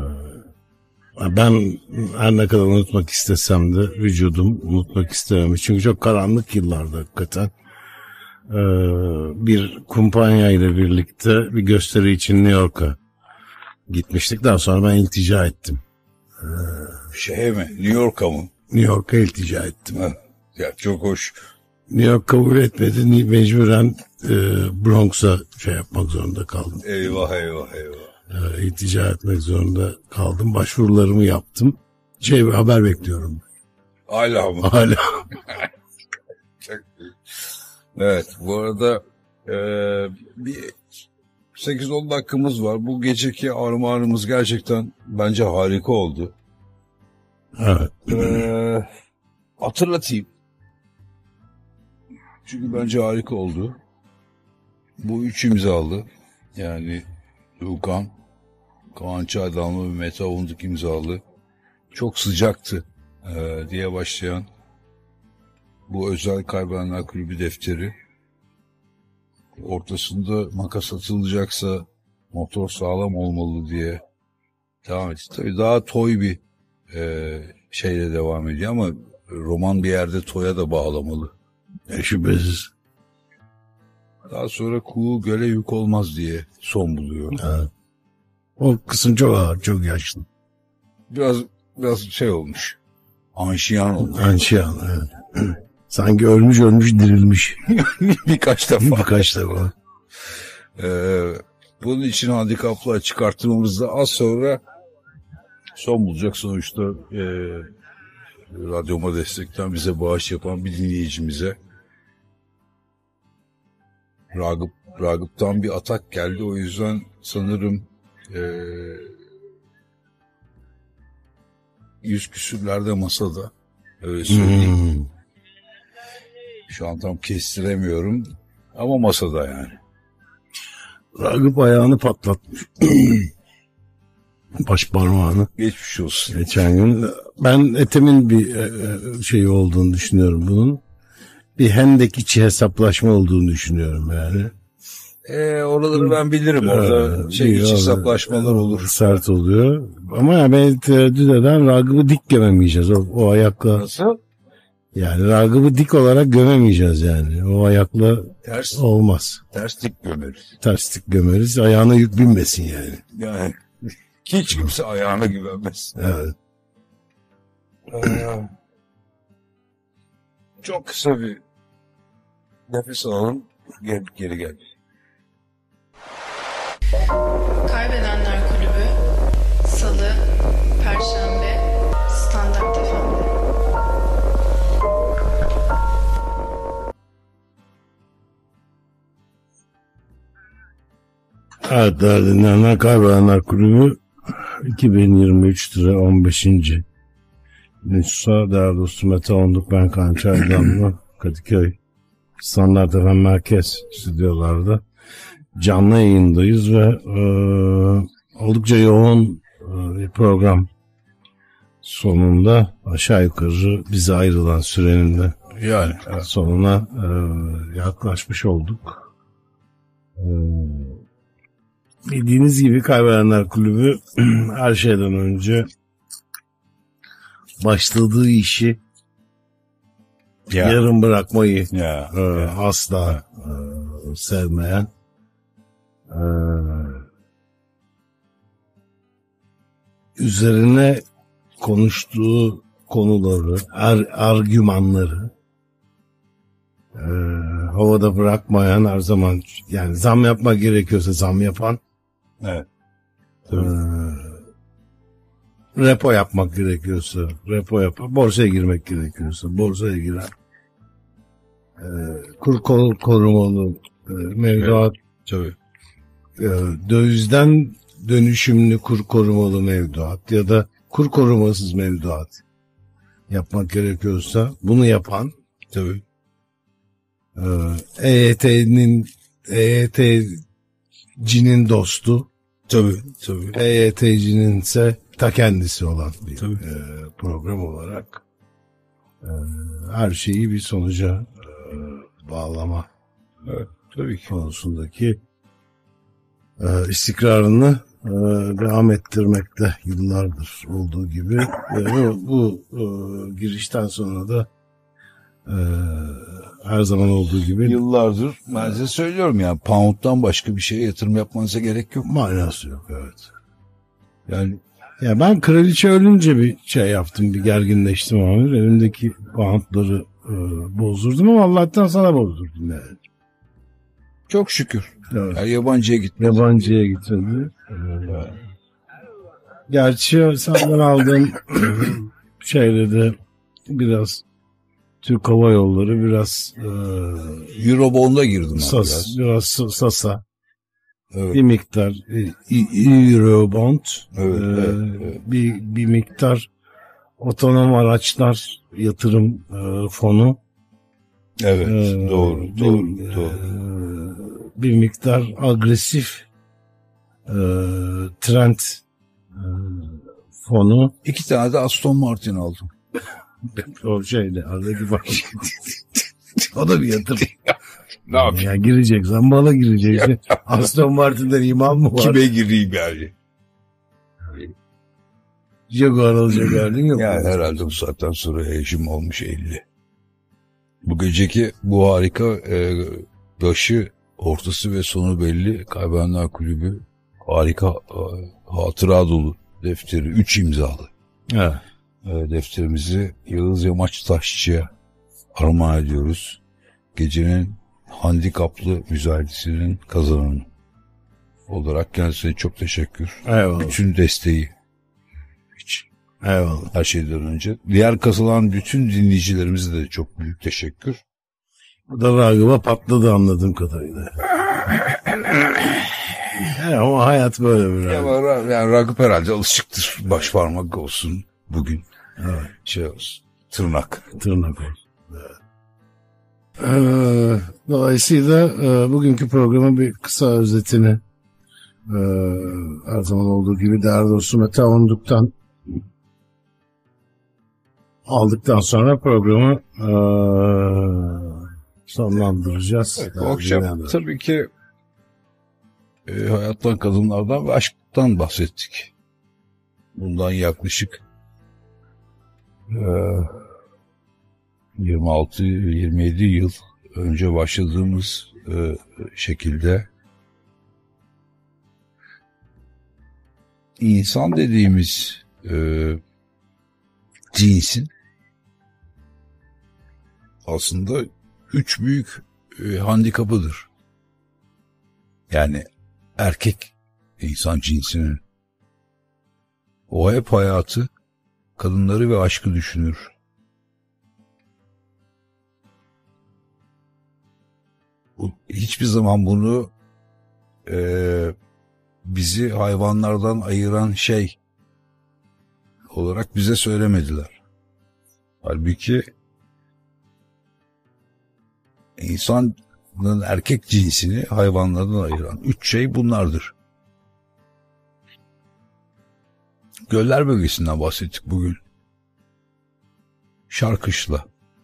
ben her ne kadar unutmak istesem de vücudum unutmak istememiş. Çünkü çok karanlık yıllardı hakikaten. Ee, bir kumpanya ile birlikte bir gösteri için New York'a gitmiştik. Daha sonra ben iltica ettim. Şeye mi? New York'a mı? New York'a iltica ettim. Ha, ya çok hoş. New York kabul etmedi. Mecburen e, Bronx'a şey yapmak zorunda kaldım. Eyvah eyvah eyvah. E, iltica etmek zorunda kaldım. Başvurularımı yaptım. Şey haber bekliyorum. Hala mı? Hala. Evet, bu arada e, bir sekiz on dakikamız var. Bu geceki armağanımız gerçekten bence harika oldu. Evet. E, hatırlatayım. Çünkü bence harika oldu. Bu üç imzalı. Yani Tuğkan, Kaan Çaydanlı ve Mete Onduk imzalı. Çok sıcaktı e, diye başlayan bu özel Kaybedenler Kulübü defteri. Ortasında makas atılacaksa motor sağlam olmalı diye devam etti. Tabii daha toy bir e, şeyle devam ediyor ama roman bir yerde toya da bağlamalı. E, şüphesiz. Daha sonra kuğu göle yük olmaz diye son buluyor. Evet. O kısım çok ağır, çok yaşlı. Biraz biraz şey olmuş. Anşiyan olmuş. Anşiyan, evet. Sanki ölmüş ölmüş dirilmiş. Birkaç defa. Birkaç defa. Ee, Bunun için handikaplar çıkarttığımızda az sonra son bulacak. Sonuçta e, radyoma destekten bize bağış yapan bir dinleyicimize Ragıp, Ragıp'tan bir atak geldi. O yüzden sanırım e, yüz küsürlerde masada. Öyle söyleyeyim. Hmm. Şu an tam kestiremiyorum. Ama masada yani. Ragıp ayağını patlatmış. Baş parmağını. Geçmiş olsun. Geçen gün. Ben etimin bir şeyi olduğunu düşünüyorum bunun. Bir hendek içi hesaplaşma olduğunu düşünüyorum yani. E, oraları ben bilirim. Orada ee, şey içi hesaplaşmalar olur. Sert oluyor. Ama yani ben tereddüt eden Ragıp'ı dik gömemeyeceğiz. O, o ayakla. Nasıl? Yani Ragıp'ı dik olarak gömemeyeceğiz yani. O ayakla ters, olmaz. Ters dik gömeriz. Ters dik gömeriz. Ayağına yük binmesin yani. Yani hiç kimse ayağına güvenmez. Evet. Ee, çok kısa bir nefes alalım. Gel, geri gel. Kaybedenler Kulübü Salı, Perşembe, Standart F M'de. Evet değerli dinleyenler, Kaybedenler Kulübü iki bin yirmi üç on beşinci Nüsha, değerli dostum Mete Onduk, ben Kaan Çaydanlı, Kadıköy Standart F M Merkez stüdyolarda canlı yayındayız ve e, oldukça yoğun e, bir program sonunda aşağı yukarı bize ayrılan sürenin de yani sonuna e, yaklaşmış olduk. E, bildiğiniz gibi Kaybedenler Kulübü her şeyden önce başladığı işi ya. yarım bırakmayı ya. E, ya. asla e, sevmeyen, e, üzerine konuştuğu konuları, ar, argümanları e, havada bırakmayan, her zaman yani zam yapma gerekiyorsa zam yapan, evet. E, repo yapmak gerekiyorsa repo yapan, borsaya girmek gerekiyorsa borsaya giren, e, kur korumalı e, mevduat, evet, e, dövizden dönüşümlü kur korumalı mevduat ya da kur korumasız mevduat yapmak gerekiyorsa bunu yapan, tabii, E Y T'nin E Y T'cinin dostu, tabii, tabii, E Y T'cinin ise ta kendisi olan bir e, program olarak e, her şeyi bir sonuca e, bağlama, evet, tabii ki, konusundaki e, istikrarını e, devam ettirmekte yıllardır olduğu gibi e, bu, bu e, girişten sonra da e, her zaman olduğu gibi yıllardır ben size söylüyorum yani pound'dan başka bir şeye yatırım yapmanıza gerek yok. Manası yok, evet. Yani ya ben kraliçe ölünce bir şey yaptım, bir gerginleştim abi. Elimdeki poundları e, bozdurdum ama Allah'tan sana bozdurdum yani. Çok şükür. Evet. Yani yabancıya gitmedi. Yabancıya gitmedi. Evet. Gerçi senden aldığım şeyle de biraz Türk Hava Yolları, biraz e, Eurobond'a girdim sas, biraz. Biraz Sasa. Evet. Bir miktar e, Eurobond, evet, e, evet, evet. bir bir miktar otonom araçlar yatırım e, fonu. Evet, e, doğru, bir, doğru, e, doğru. Bir miktar agresif e, trend e, fonu. İki tane de Aston Martin aldım. O şeyde aradaki bak. O da bir yatırım. Ne yapayım? Ya gireceksen bana gireceksin. Aston Martin'den iman mı var? Kime gireyim yani? Jaguar alacak haldin yok. Yani herhalde bu saatten sonra yaşım olmuş elli. Bu geceki bu harika e, başı, ortası ve sonu belli Kaybedenler Kulübü harika e, hatıra dolu defteri. Üç imzalı. Evet. E, defterimizi Yağız Yamaç Taşçı'ya armağan ediyoruz. Gecenin handikaplı müzayedesinin kazananı. olarak kendisine çok teşekkür. Eyvallah. Bütün desteği için. Eyvallah. Her şeyden önce. Diğer katılan bütün dinleyicilerimize de çok büyük teşekkür. Bu da Ragıp'a patladı anladığım kadarıyla. Yani ama hayat böyle bir Ya, hayat. yani Ragıp herhalde alışıktır. Baş parmak olsun bugün. Evet. Şey olsun. Tırnak. Tırnak olsun. Evet. Ee, dolayısıyla e, bugünkü programın bir kısa özetini e, her zaman olduğu gibi değerli dostum Mete Avunduk'tan aldıktan sonra programı e, sonlandıracağız. Evet, bu akşam tabii ki e, hayattan, kadınlardan ve aşktan bahsettik. Bundan yaklaşık e, yirmi altı yirmi yedi yıl önce başladığımız e, şekilde insan dediğimiz e, cinsin aslında üç büyük e, handikapıdır. Yani erkek insan cinsinin o hep hayatı, kadınları ve aşkı düşünür. Hiçbir zaman bunu e, bizi hayvanlardan ayıran şey olarak bize söylemediler. Halbuki insanın erkek cinsini hayvanlardan ayıran üç şey bunlardır. Göller bölgesinden bahsettik bugün. Şarkışla.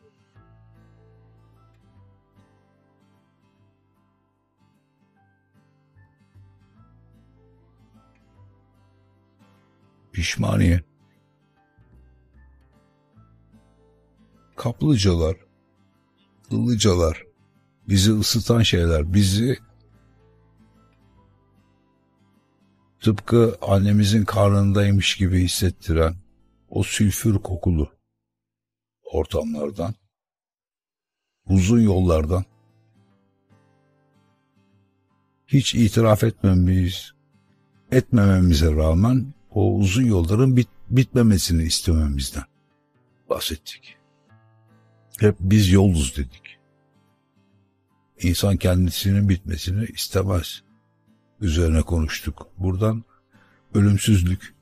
Pişmaniye. Kaplıcalar, ılıcalar, bizi ısıtan şeyler, bizi tıpkı annemizin karnındaymış gibi hissettiren o sülfür kokulu ortamlardan, uzun yollardan, hiç itiraf etmemiz, etmememize rağmen o uzun yolların bit, bitmemesini istememizden bahsettik. Hep biz yoluz dedik. İnsan kendisinin bitmesini istemez. Üzerine konuştuk. Buradan ölümsüzlük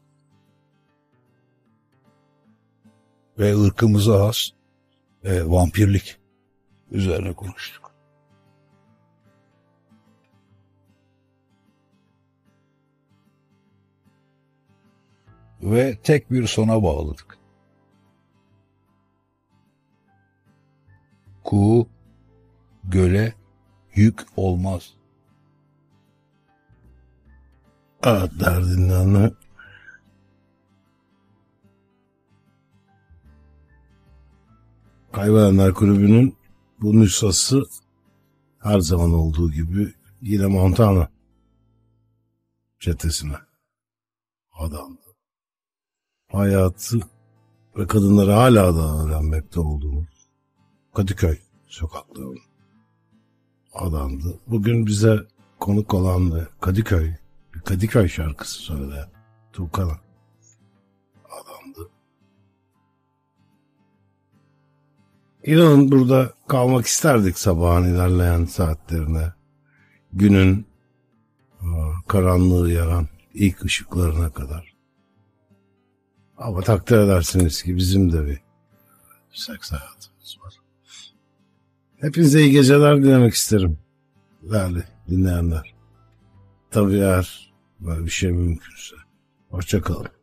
ve ırkımıza has e, vampirlik üzerine konuştuk. Ve tek bir sona bağladık. Kuğu göle yük olmaz. Evet derdinlerini Kaybedenler Kulübü'nün bu nüshası her zaman olduğu gibi yine Montana çetesine adandı. Hayatı ve kadınları hala da öğrenmekte olduğumuz Kadıköy sokaklarına adandı. Bugün bize konuk olan ve Kadıköy, Kadıköy şarkısı söyleyen Tuğkan'a adandı. İnanın burada kalmak isterdik sabahın ilerleyen saatlerine. Günün karanlığı yaran ilk ışıklarına kadar. Ama takdir edersiniz ki bizim de bir seks hayatımız var. Hepinize iyi geceler dilemek isterim. Değerli dinleyenler. Tabii eğer böyle bir şey mümkünse. Hoşça kalın.